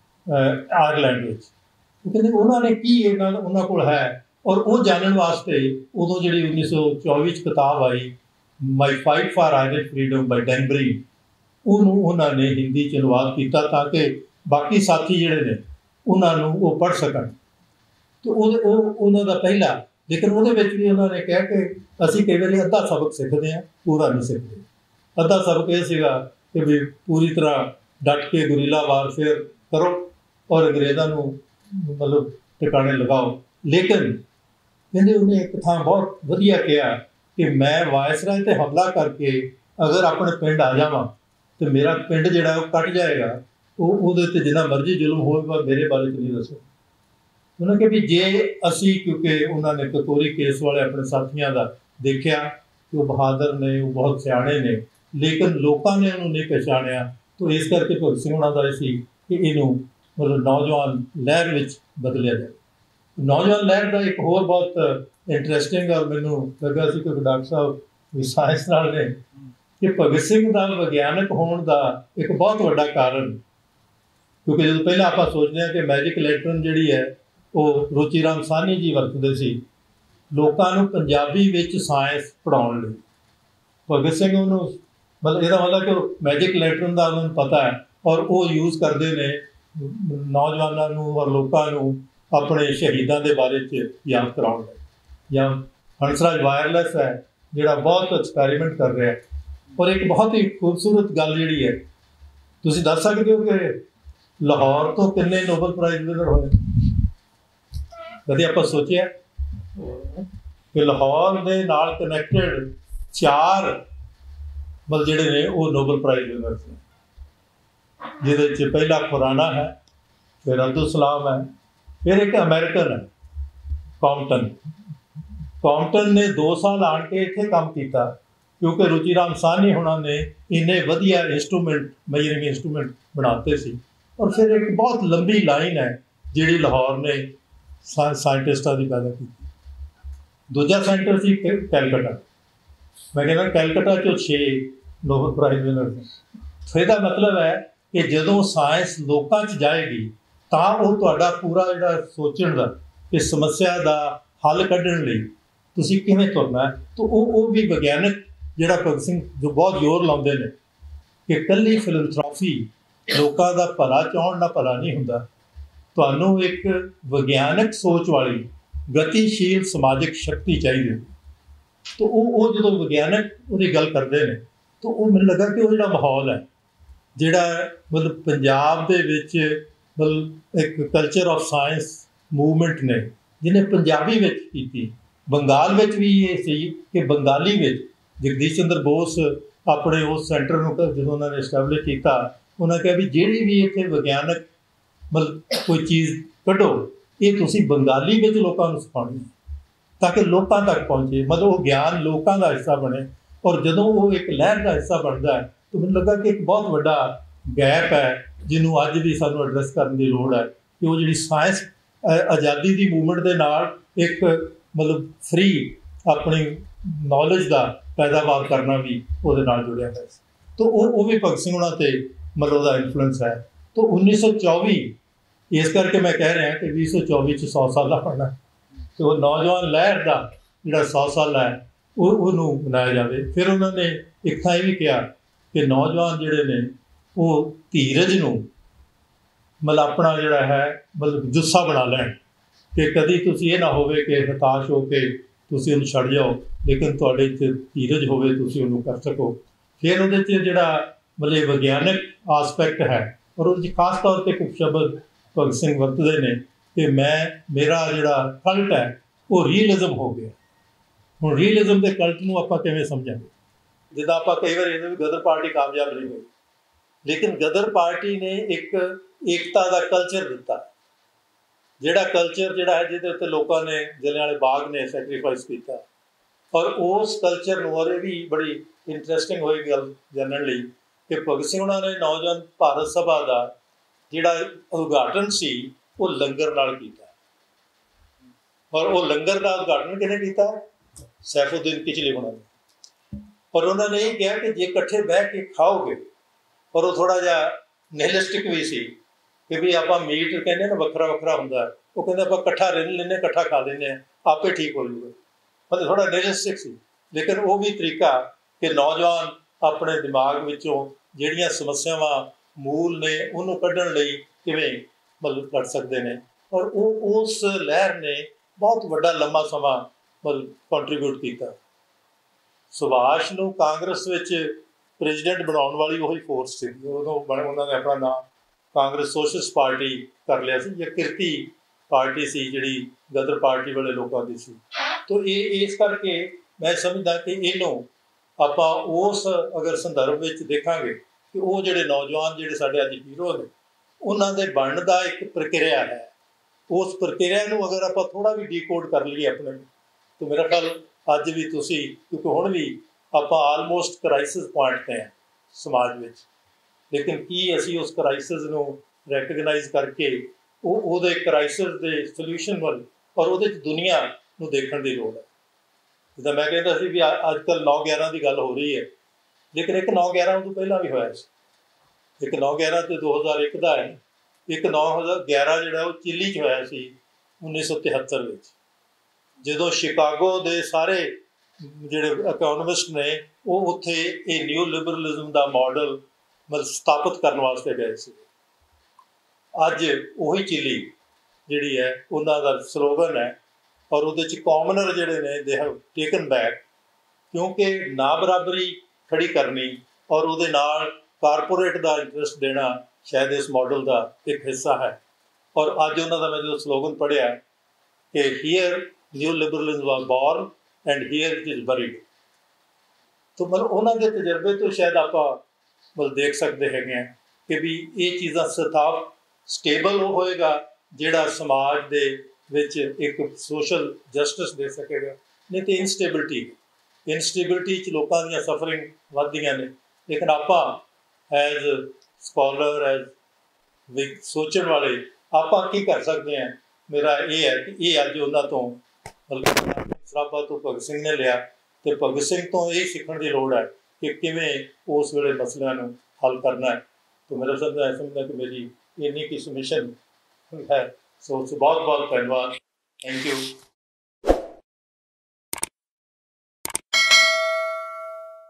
ਆਇਰਲੈਂਡ ਵਿੱਚ। ਉਹ ਕਹਿੰਦੇ ਉਹਨਾਂ ਨੇ ਕੀ ਉਹਨਾਂ ਕੋਲ ਹੈ, ਔਰ ਉਹ ਜਾਣਨ ਵਾਸਤੇ ਉਦੋਂ ਜਿਹੜੀ 1924 'ਚ ਕਿਤਾਬ ਆਈ my fight for Irish freedom by Dan Breen, ਉਹਨੂੰ ਉਹਨਾਂ ਨੇ ਹਿੰਦੀ 'ਚ ਅਨੁਵਾਦ ਕੀਤਾ ਤਾਂ ਕਿ ਬਾਕੀ ਸਾਥੀ ਜਿਹੜੇ ਨੇ ਉਹਨਾਂ ਨੂੰ ਉਹ ਪੜ੍ਹ ਸਕਣ। ਅਤੇ ਉਹ ਉਹਨਾਂ ਦਾ ਪਹਿਲਾ, ਲੇਕਿਨ ਉਹਦੇ ਵਿੱਚ ਵੀ ਉਹਨਾਂ ਨੇ ਕਿਹਾ ਕਿ ਅਸੀਂ ਕਈ ਵਾਰੀ ਅੱਧਾ ਸਬਕ ਸਿੱਖਦੇ ਹਾਂ, ਪੂਰਾ ਨਹੀਂ ਸਿੱਖਦੇ। ਅੱਧਾ ਸਬਕ ਇਹ ਸੀਗਾ ਕਿ ਵੀ ਪੂਰੀ ਤਰ੍ਹਾਂ ਡਟ ਕੇ ਗੁਰੀਲਾ ਵਾਰਫੇਅਰ ਕਰੋ ਔਰ ਅੰਗਰੇਜ਼ਾਂ ਨੂੰ ਮਤਲਬ ਟਿਕਾਣੇ ਲਗਾਓ। ਲੇਕਿਨ ਕਹਿੰਦੇ ਉਹਨੇ ਇੱਕ ਥਾਂ ਬਹੁਤ ਵਧੀਆ ਕਿਹਾ ਕਿ ਮੈਂ ਵਾਇਸਰਾਏ 'ਤੇ ਹਮਲਾ ਕਰਕੇ ਅਗਰ ਆਪਣੇ ਪਿੰਡ ਆ ਜਾਵਾਂ ਅਤੇ ਮੇਰਾ ਪਿੰਡ ਜਿਹੜਾ ਉਹ ਕੱਟ ਜਾਏਗਾ, ਉਹਦੇ 'ਤੇ ਜਿੰਨਾ ਮਰਜ਼ੀ ਜ਼ੁਲਮ ਹੋਵੇਗਾ ਮੇਰੇ ਬਾਰੇ 'ਚ ਨਹੀਂ ਦੱਸੋ। ਉਹਨਾਂ ਕਿਹਾ ਵੀ ਜੇ ਅਸੀਂ, ਕਿਉਂਕਿ ਉਹਨਾਂ ਨੇ ਕਤੋਰੀ ਕੇਸ ਵਾਲੇ ਆਪਣੇ ਸਾਥੀਆਂ ਦਾ ਦੇਖਿਆ ਕਿ ਉਹ ਬਹਾਦਰ ਨੇ, ਉਹ ਬਹੁਤ ਸਿਆਣੇ ਨੇ, ਲੇਕਿਨ ਲੋਕਾਂ ਨੇ ਉਹਨੂੰ ਨਹੀਂ ਪਛਾਣਿਆ। ਤਾਂ ਇਸ ਕਰਕੇ ਭਗਤ ਸਿੰਘ ਉਹਨਾਂ ਦਾ ਇਹ ਸੀ ਕਿ ਇਹਨੂੰ ਮਤਲਬ ਨੌਜਵਾਨ ਲਹਿਰ ਵਿੱਚ ਬਦਲਿਆ ਜਾਏ। ਨੌਜਵਾਨ ਲਹਿਰ ਦਾ ਇੱਕ ਹੋਰ ਬਹੁਤ ਇੰਟਰਸਟਿੰਗ ਔਰ ਮੈਨੂੰ ਲੱਗਾ ਸੀ ਕਿ ਡਾਕਟਰ ਸਾਹਿਬ ਵੀ ਸਾਇੰਸ ਨਾਲ ਨੇ ਕਿ ਭਗਤ ਸਿੰਘ ਦਾ ਵਿਗਿਆਨਕ ਹੋਣ ਦਾ ਇੱਕ ਬਹੁਤ ਵੱਡਾ ਕਾਰਨ, ਕਿਉਂਕਿ ਜਦੋਂ ਪਹਿਲਾਂ ਆਪਾਂ ਸੋਚਦੇ ਹਾਂ ਕਿ ਮੈਜਿਕ ਲੈਟਰਨ ਜਿਹੜੀ ਹੈ ਉਹ ਰੁਚੀ ਰਾਮ ਸਾਹਨੀ ਜੀ ਵਰਤਦੇ ਸੀ ਲੋਕਾਂ ਨੂੰ ਪੰਜਾਬੀ ਵਿੱਚ ਸਾਇੰਸ ਪੜ੍ਹਾਉਣ ਲਈ। ਭਗਤ ਸਿੰਘ ਉਹਨੂੰ ਮਤਲਬ ਇਹਦਾ ਮਤਲਬ ਕਿ ਉਹ ਮੈਜਿਕ ਲੈਟਰਨ ਦਾ ਉਹਨਾਂ ਨੂੰ ਪਤਾ ਹੈ ਔਰ ਉਹ ਯੂਜ਼ ਕਰਦੇ ਨੇ ਨੌਜਵਾਨਾਂ ਨੂੰ ਔਰ ਲੋਕਾਂ ਨੂੰ ਆਪਣੇ ਸ਼ਹੀਦਾਂ ਦੇ ਬਾਰੇ 'ਚ ਯਾਦ ਕਰਾਉਣ ਲਈ। ਜਾਂ ਹੰਸਰਾਜ ਵਾਇਰਲੈਸ ਹੈ ਜਿਹੜਾ ਬਹੁਤ ਐਕਸਪੈਰੀਮੈਂਟ ਕਰ ਰਿਹਾ ਔਰ ਇੱਕ ਬਹੁਤ ਹੀ ਖੂਬਸੂਰਤ ਗੱਲ ਜਿਹੜੀ ਹੈ, ਤੁਸੀਂ ਦੱਸ ਸਕਦੇ ਹੋ ਕਿ ਲਾਹੌਰ ਤੋਂ ਕਿੰਨੇ ਨੋਬਲ ਪ੍ਰਾਈਜ਼ ਵਿਨਰ ਹੋਏ? ਕਦੇ ਆਪਾਂ ਸੋਚਿਆ ਕਿ ਲਾਹੌਰ ਦੇ ਨਾਲ ਕਨੈਕਟਡ 4 ਮਤਲਬ ਜਿਹੜੇ ਨੇ ਉਹ ਨੋਬਲ ਪ੍ਰਾਈਜ਼ ਵਿਨਰ ਨੇ, ਜਿਹਦੇ 'ਚ ਪਹਿਲਾ ਖੁਰਾਨਾ ਹੈ, ਫਿਰ ਅਬਦੁਲ ਸਲਾਮ ਹੈ, ਫਿਰ ਇੱਕ ਅਮਰੀਕਨ ਹੈ ਕੌਂਪਟਨ ਨੇ 2 ਸਾਲ ਆਣ ਕੇ ਇੱਥੇ ਕੰਮ ਕੀਤਾ ਕਿਉਂਕਿ ਰੁਚੀ ਰਾਮ ਸਾਹਨੀ ਹੋਣਾ ਨੇ ਇੰਨੇ ਵਧੀਆ ਮੇਜਰਿੰਗ ਇੰਸਟਰੂਮੈਂਟ ਬਣਾਤੇ ਸੀ। ਔਰ ਫਿਰ ਇੱਕ ਬਹੁਤ ਲੰਬੀ ਲਾਈਨ ਹੈ ਜਿਹੜੀ ਲਾਹੌਰ ਨੇ ਸਾਇੰਟਿਸਟਾਂ ਦੀ ਪੈਦਾ ਕੀਤੀ। ਦੂਜਾ ਸੈਂਟਰ ਸੀ ਕੈਲਕਟਾ। ਮੈਂ ਕਹਿੰਦਾ ਕੈਲਕਟਾ 'ਚੋਂ 6 ਨੋਬਲ ਪ੍ਰਾਈਜ਼ ਵਿਨਰ ਨੇ। ਇਹਦਾ ਮਤਲਬ ਹੈ ਕਿ ਜਦੋਂ ਸਾਇੰਸ ਲੋਕਾਂ 'ਚ ਜਾਏਗੀ ਤਾਂ ਉਹ ਤੁਹਾਡਾ ਪੂਰਾ ਜਿਹੜਾ ਸੋਚਣ ਦਾ ਕਿ ਸਮੱਸਿਆ ਦਾ ਹੱਲ ਕੱਢਣ ਲਈ ਤੁਸੀਂ ਕਿਵੇਂ ਤੁਰਨਾ ਹੈ। ਤਾਂ ਉਹ ਵੀ ਵਿਗਿਆਨਕ ਜਿਹੜਾ ਭਗਤ ਸਿੰਘ ਜੋ ਬਹੁਤ ਜ਼ੋਰ ਲਾਉਂਦੇ ਨੇ ਕਿ ਇਕੱਲੀ ਫਿਲੈਂਥਰੋਪੀ ਲੋਕਾਂ ਦਾ ਭਲਾ ਚਾਹੁਣ ਨਾਲ ਭਲਾ ਨਹੀਂ ਹੁੰਦਾ, ਤੁਹਾਨੂੰ ਇੱਕ ਵਿਗਿਆਨਕ ਸੋਚ ਵਾਲੀ ਗਤੀਸ਼ੀਲ ਸਮਾਜਿਕ ਸ਼ਕਤੀ ਚਾਹੀਦੀ ਹੁੰਦੀ। ਤਾਂ ਉਹ ਜਦੋਂ ਵਿਗਿਆਨਕ ਉਹਦੀ ਗੱਲ ਕਰਦੇ ਨੇ ਤਾਂ ਉਹ ਮੈਨੂੰ ਲੱਗਾ ਕਿ ਉਹ ਜਿਹੜਾ ਮਾਹੌਲ ਹੈ ਜਿਹੜਾ ਮਤਲਬ ਪੰਜਾਬ ਦੇ ਵਿੱਚ ਮਤਲਬ ਇੱਕ ਕਲਚਰ ਆਫ ਸਾਇੰਸ ਮੂਵਮੈਂਟ ਨੇ ਜਿਹਨੇ ਪੰਜਾਬੀ ਵਿੱਚ ਕੀਤੀ। ਬੰਗਾਲ ਵਿੱਚ ਵੀ ਇਹ ਸੀ ਕਿ ਬੰਗਾਲੀ ਵਿੱਚ ਜਗਦੀਸ਼ ਚੰਦਰ ਬੋਸ ਆਪਣੇ ਉਸ ਸੈਂਟਰ ਨੂੰ ਜਦੋਂ ਉਹਨਾਂ ਨੇ ਐਸਟੈਬਲਿਸ਼ ਕੀਤਾ, ਉਹਨਾਂ ਕਿਹਾ ਵੀ ਜਿਹੜੀ ਵੀ ਇੱਥੇ ਵਿਗਿਆਨਕ ਮਤਲਬ ਕੋਈ ਚੀਜ਼ ਕੱਢੋ ਇਹ ਤੁਸੀਂ ਬੰਗਾਲੀ ਵਿੱਚ ਲੋਕਾਂ ਨੂੰ ਸਿਖਾਉਣੀ ਹੈ ਤਾਂ ਕਿ ਲੋਕਾਂ ਤੱਕ ਪਹੁੰਚੇ, ਮਤਲਬ ਉਹ ਗਿਆਨ ਲੋਕਾਂ ਦਾ ਹਿੱਸਾ ਬਣੇ। ਔਰ ਜਦੋਂ ਉਹ ਇੱਕ ਲਹਿਰ ਦਾ ਹਿੱਸਾ ਬਣਦਾ ਹੈ ਤਾਂ ਮੈਨੂੰ ਲੱਗਾ ਕਿ ਇੱਕ ਬਹੁਤ ਵੱਡਾ ਗੈਪ ਹੈ ਜਿਹਨੂੰ ਅੱਜ ਵੀ ਸਾਨੂੰ ਐਡਰੈਸ ਕਰਨ ਦੀ ਲੋੜ ਹੈ ਕਿ ਉਹ ਜਿਹੜੀ ਸਾਇੰਸ ਆਜ਼ਾਦੀ ਦੀ ਮੂਵਮੈਂਟ ਦੇ ਨਾਲ ਇੱਕ ਮਤਲਬ ਫਰੀ ਆਪਣੀ ਨੌਲੇਜ ਦਾ ਪੈਦਾਵਾਰ ਕਰਨਾ ਵੀ ਉਹਦੇ ਨਾਲ ਜੁੜਿਆ ਹੋਇਆ ਸੀ। ਤਾਂ ਉਹ ਵੀ ਭਗਤ ਸਿੰਘ ਉਹਨਾਂ 'ਤੇ ਮਤਲਬ ਉਹਦਾ ਇਨਫਲੂਐਂਸ ਹੈ। ਤਾਂ 1924 ਇਸ ਕਰਕੇ ਮੈਂ ਕਹਿ ਰਿਹਾ ਕਿ 2024 'ਚ 100 ਸਾਲਾ ਹੋਣਾ ਅਤੇ ਉਹ ਨੌਜਵਾਨ ਲਹਿਰ ਦਾ ਜਿਹੜਾ 100 ਸਾਲਾ ਹੈ ਉਹਨੂੰ ਮਨਾਇਆ ਜਾਵੇ। ਫਿਰ ਉਹਨਾਂ ਨੇ ਇੱਕ ਥਾਂ ਇਹ ਵੀ ਕਿਹਾ ਕਿ ਨੌਜਵਾਨ ਜਿਹੜੇ ਨੇ ਉਹ ਧੀਰਜ ਨੂੰ ਮਤਲਬ ਆਪਣਾ ਜਿਹੜਾ ਹੈ ਮਤਲਬ ਜੁੱਸਾ ਬਣਾ ਲੈਣ ਕਿ ਕਦੀ ਤੁਸੀਂ ਇਹ ਨਾ ਹੋਵੇ ਕਿ ਹਤਾਸ਼ ਹੋ ਕੇ ਤੁਸੀਂ ਉਹਨੂੰ ਛੱਡ ਜਾਓ, ਲੇਕਿਨ ਤੁਹਾਡੇ 'ਚ ਧੀਰਜ ਹੋਵੇ ਤੁਸੀਂ ਉਹਨੂੰ ਕਰ ਸਕੋ। ਫਿਰ ਉਹਦੇ 'ਚ ਜਿਹੜਾ ਮਤਲਬ ਵਿਗਿਆਨਕ ਆਸਪੈਕਟ ਹੈ ਔਰ ਉਹਦੇ 'ਚ ਖਾਸ ਤੌਰ 'ਤੇ ਇੱਕ ਸ਼ਬਦ ਭਗਤ ਸਿੰਘ ਵਰਤਦੇ ਨੇ ਕਿ ਮੇਰਾ ਜਿਹੜਾ ਕਲਟ ਹੈ ਉਹ ਰੀਅਲਿਜ਼ਮ ਹੋ ਗਿਆ। ਹੁਣ ਰੀਅਲਿਜ਼ਮ ਦੇ ਕਲਟ ਨੂੰ ਆਪਾਂ ਕਿਵੇਂ ਸਮਝਾਂਗੇ? ਜਿੱਦਾਂ ਆਪਾਂ ਕਈ ਵਾਰ ਇਹਦੇ ਵੀ ਗਦਰ ਪਾਰਟੀ ਕਾਮਯਾਬ ਨਹੀਂ ਹੋਈ, ਲੇਕਿਨ ਗਦਰ ਪਾਰਟੀ ਨੇ ਇੱਕ ਏਕਤਾ ਦਾ ਕਲਚਰ ਦਿੱਤਾ। ਜਿਹੜਾ ਕਲਚਰ ਜਿਹੜਾ ਹੈ ਜਿਹਦੇ ਉੱਤੇ ਲੋਕਾਂ ਨੇ ਜਲਿਆਂਵਾਲੇ ਬਾਗ ਨੇ ਸੈਕਰੀਫਾਈਸ ਕੀਤਾ, ਔਰ ਉਸ ਕਲਚਰ ਨੂੰ, ਔਰ ਇਹ ਵੀ ਬੜੀ ਇੰਟਰਸਟਿੰਗ ਹੋਈ ਗੱਲ ਜਾਣਨ ਲਈ ਕਿ ਭਗਤ ਸਿੰਘ ਉਹਨਾਂ ਨੇ ਨੌਜਵਾਨ ਭਾਰਤ ਸਭਾ ਦਾ ਜਿਹੜਾ ਉਦਘਾਟਨ ਸੀ ਉਹ ਲੰਗਰ ਨਾਲ ਕੀਤਾ, ਔਰ ਉਹ ਲੰਗਰ ਦਾ ਉਦਘਾਟਨ ਕਿਹਨੇ ਕੀਤਾ? ਸੈਫੁਦੀਨ ਕਿਚਲੀ ਹੋਣਾ ਨੇ। ਔਰ ਉਹਨਾਂ ਨੇ ਇਹ ਕਿਹਾ ਕਿ ਜੇ ਇਕੱਠੇ ਬਹਿ ਕੇ ਖਾਓਗੇ, ਔਰ ਉਹ ਥੋੜ੍ਹਾ ਜਿਹਾ ਨਿਹਿਲਿਸਟਿਕ ਵੀ ਸੀ ਕਿ ਵੀ ਆਪਾਂ ਮੀਟ ਕਹਿੰਦੇ ਨਾ ਵੱਖਰਾ ਵੱਖਰਾ ਹੁੰਦਾ, ਉਹ ਕਹਿੰਦੇ ਆਪਾਂ ਇਕੱਠਾ ਰਿੰਨ ਲੈਂਦੇ, ਇਕੱਠਾ ਖਾ ਲੈਂਦੇ ਹਾਂ, ਆਪੇ ਠੀਕ ਹੋ ਜਾਊਗਾ। ਮਤਲਬ ਥੋੜ੍ਹਾ ਨਿਹਿਲਿਸਟਿਕ ਸੀ, ਲੇਕਿਨ ਉਹ ਵੀ ਤਰੀਕਾ ਕਿ ਨੌਜਵਾਨ ਆਪਣੇ ਦਿਮਾਗ ਵਿੱਚੋਂ ਜਿਹੜੀਆਂ ਸਮੱਸਿਆਵਾਂ ਮੂਲ ਨੇ ਉਹਨੂੰ ਕੱਢਣ ਲਈ ਕਿਵੇਂ ਮਤਲਬ ਲੜ ਸਕਦੇ ਨੇ। ਔਰ ਉਹ ਉਸ ਲਹਿਰ ਨੇ ਬਹੁਤ ਵੱਡਾ ਲੰਮਾ ਸਮਾਂ ਮਤਲਬ ਕੰਟਰੀਬਿਊਟ ਕੀਤਾ। ਸੁਭਾਸ਼ ਨੂੰ ਕਾਂਗਰਸ ਵਿੱਚ ਪ੍ਰੈਜ਼ੀਡੈਂਟ ਬਣਾਉਣ ਵਾਲੀ ਉਹੀ ਫੋਰਸ ਸੀ। ਉਦੋਂ ਉਹਨਾਂ ਨੇ ਆਪਣਾ ਨਾਮ ਕਾਂਗਰਸ ਸੋਸ਼ਲਿਸਟ ਪਾਰਟੀ ਕਰ ਲਿਆ ਸੀ, ਜਾਂ ਕਿਰਤੀ ਪਾਰਟੀ ਸੀ ਜਿਹੜੀ ਗਦਰ ਪਾਰਟੀ ਵਾਲੇ ਲੋਕਾਂ ਦੀ ਸੀ। ਤੋ ਇਹ ਇਸ ਕਰਕੇ ਮੈਂ ਸਮਝਦਾ ਕਿ ਇਹਨੂੰ ਆਪਾਂ ਉਸ ਅਗਰ ਸੰਦਰਭ ਵਿੱਚ ਦੇਖਾਂਗੇ ਕਿ ਉਹ ਜਿਹੜੇ ਨੌਜਵਾਨ ਜਿਹੜੇ ਸਾਡੇ ਅੱਜ ਹੀਰੋ ਨੇ, ਉਹਨਾਂ ਦੇ ਬਣਨ ਦਾ ਇੱਕ ਪ੍ਰਕਿਰਿਆ ਹੈ। ਉਸ ਪ੍ਰਕਿਰਿਆ ਨੂੰ ਅਗਰ ਆਪਾਂ ਥੋੜ੍ਹਾ ਵੀ ਡੀਕੋਡ ਕਰ ਲਈਏ ਆਪਣੇ, ਤਾਂ ਮੇਰਾ ਖਿਆਲ ਅੱਜ ਵੀ ਤੁਸੀਂ, ਕਿਉਂਕਿ ਹੁਣ ਵੀ ਆਪਾਂ ਆਲਮੋਸਟ ਕ੍ਰਾਈਸਿਸ ਪੁਆਇੰਟ 'ਤੇ ਹਾਂ ਸਮਾਜ ਵਿੱਚ, ਲੇਕਿਨ ਕੀ ਅਸੀਂ ਉਸ ਕ੍ਰਾਈਸਿਸ ਨੂੰ ਰੈਕਗਨਾਈਜ਼ ਕਰਕੇ ਉਹਦੇ ਕ੍ਰਾਈਸਿਸ ਦੇ ਸੋਲਿਊਸ਼ਨ ਵੱਲ ਔਰ ਉਹਦੇ 'ਚ ਦੁਨੀਆ ਨੂੰ ਦੇਖਣ ਦੀ ਲੋੜ ਹੈ। ਜਿੱਦਾਂ ਮੈਂ ਕਹਿੰਦਾ ਸੀ ਵੀ ਅੱਜ ਕੱਲ੍ਹ 9/11 ਦੀ ਗੱਲ ਹੋ ਰਹੀ ਹੈ, ਲੇਕਿਨ ਇੱਕ 9/11 ਤੋਂ ਪਹਿਲਾਂ ਵੀ ਹੋਇਆ ਸੀ। ਇੱਕ 9/11 ਤੇ 2001 ਦਾ ਹੈ, ਇੱਕ 9/11 ਜਿਹੜਾ ਉਹ ਚਿਲੀ 'ਚ ਹੋਇਆ ਸੀ 1973 ਵਿੱਚ, ਜਦੋਂ ਸ਼ਿਕਾਗੋ ਦੇ ਸਾਰੇ ਜਿਹੜੇ ਇਕੋਨਮਿਸਟ ਨੇ ਉਹ ਉੱਥੇ ਇਹ ਨਿਊ ਲਿਬਰਲਿਜ਼ਮ ਦਾ ਮਾਡਲ ਮਤਲਬ ਸਥਾਪਿਤ ਕਰਨ ਵਾਸਤੇ ਗਏ ਸੀ। ਅੱਜ ਉਹੀ ਚਿਲੀ ਜਿਹੜੀ ਹੈ ਉਹਨਾਂ ਦਾ ਸਲੋਗਨ ਹੈ, ਔਰ ਉਹਦੇ 'ਚ ਕਾਮਨਰ ਜਿਹੜੇ ਨੇ ਦੇ ਹੈਵ ਟੇਕਨ ਬੈਕ, ਕਿਉਂਕਿ ਨਾ ਬਰਾਬਰੀ ਖੜੀ ਕਰਨੀ ਔਰ ਉਹਦੇ ਨਾਲ ਕਾਰਪੋਰੇਟ ਦਾ ਇੰਟਰਸਟ ਦੇਣਾ ਸ਼ਾਇਦ ਇਸ ਮਾਡਲ ਦਾ ਇੱਕ ਹਿੱਸਾ ਹੈ। ਔਰ ਅੱਜ ਉਹਨਾਂ ਦਾ ਮੈਂ ਜਦੋਂ ਸਲੋਗਨ ਪੜ੍ਹਿਆ ਕਿ here new liberalism was born and here it is buried, ਤਾਂ ਮਤਲਬ ਉਹਨਾਂ ਦੇ ਤਜਰਬੇ ਤੋਂ ਸ਼ਾਇਦ ਆਪਾਂ ਮਤਲਬ ਦੇਖ ਸਕਦੇ ਹੈਗੇ ਹਾਂ ਕਿ ਵੀ ਇਹ ਚੀਜ਼ਾਂ ਸਟੇਬਲ ਉਹ ਹੋਏਗਾ ਜਿਹੜਾ ਸਮਾਜ ਦੇ ਵਿੱਚ ਇੱਕ ਸੋਸ਼ਲ ਜਸਟਿਸ ਦੇ ਸਕੇਗਾ। ਨਹੀਂ ਤਾਂ ਇਨਸਟੇਬਿਲਿਟੀ 'ਚ ਲੋਕਾਂ ਦੀਆਂ ਸਫਰਿੰਗ ਵੱਧਦੀਆਂ ਨੇ। ਲੇਕਿਨ ਆਪਾਂ ਐਜ਼ ਸਕੋਲਰ, ਐਜ਼ ਸੋਚਣ ਵਾਲੇ ਆਪਾਂ ਕੀ ਕਰ ਸਕਦੇ ਹਾਂ? ਮੇਰਾ ਇਹ ਹੈ ਕਿ ਇਹ ਅੱਜ ਉਹਨਾਂ ਤੋਂ ਮਤਲਬ ਸਰਾਭਾ ਤੋਂ ਭਗਤ ਸਿੰਘ ਨੇ ਲਿਆ, ਅਤੇ ਭਗਤ ਸਿੰਘ ਤੋਂ ਇਹ ਸਿੱਖਣ ਦੀ ਲੋੜ ਹੈ ਕਿ ਕਿਵੇਂ ਉਸ ਵੇਲੇ ਮਸਲਿਆਂ ਨੂੰ ਹੱਲ ਕਰਨਾ ਹੈ। ਤਾਂ ਮੇਰਾ ਸਮਝਦਾ ਕਿ ਮੇਰੀ ਇੰਨੀ ਕੀ ਸਬਮਿਸ਼ਨ ਹੈ। ਸੋ ਬਹੁਤ ਬਹੁਤ ਧੰਨਵਾਦ। Thank you.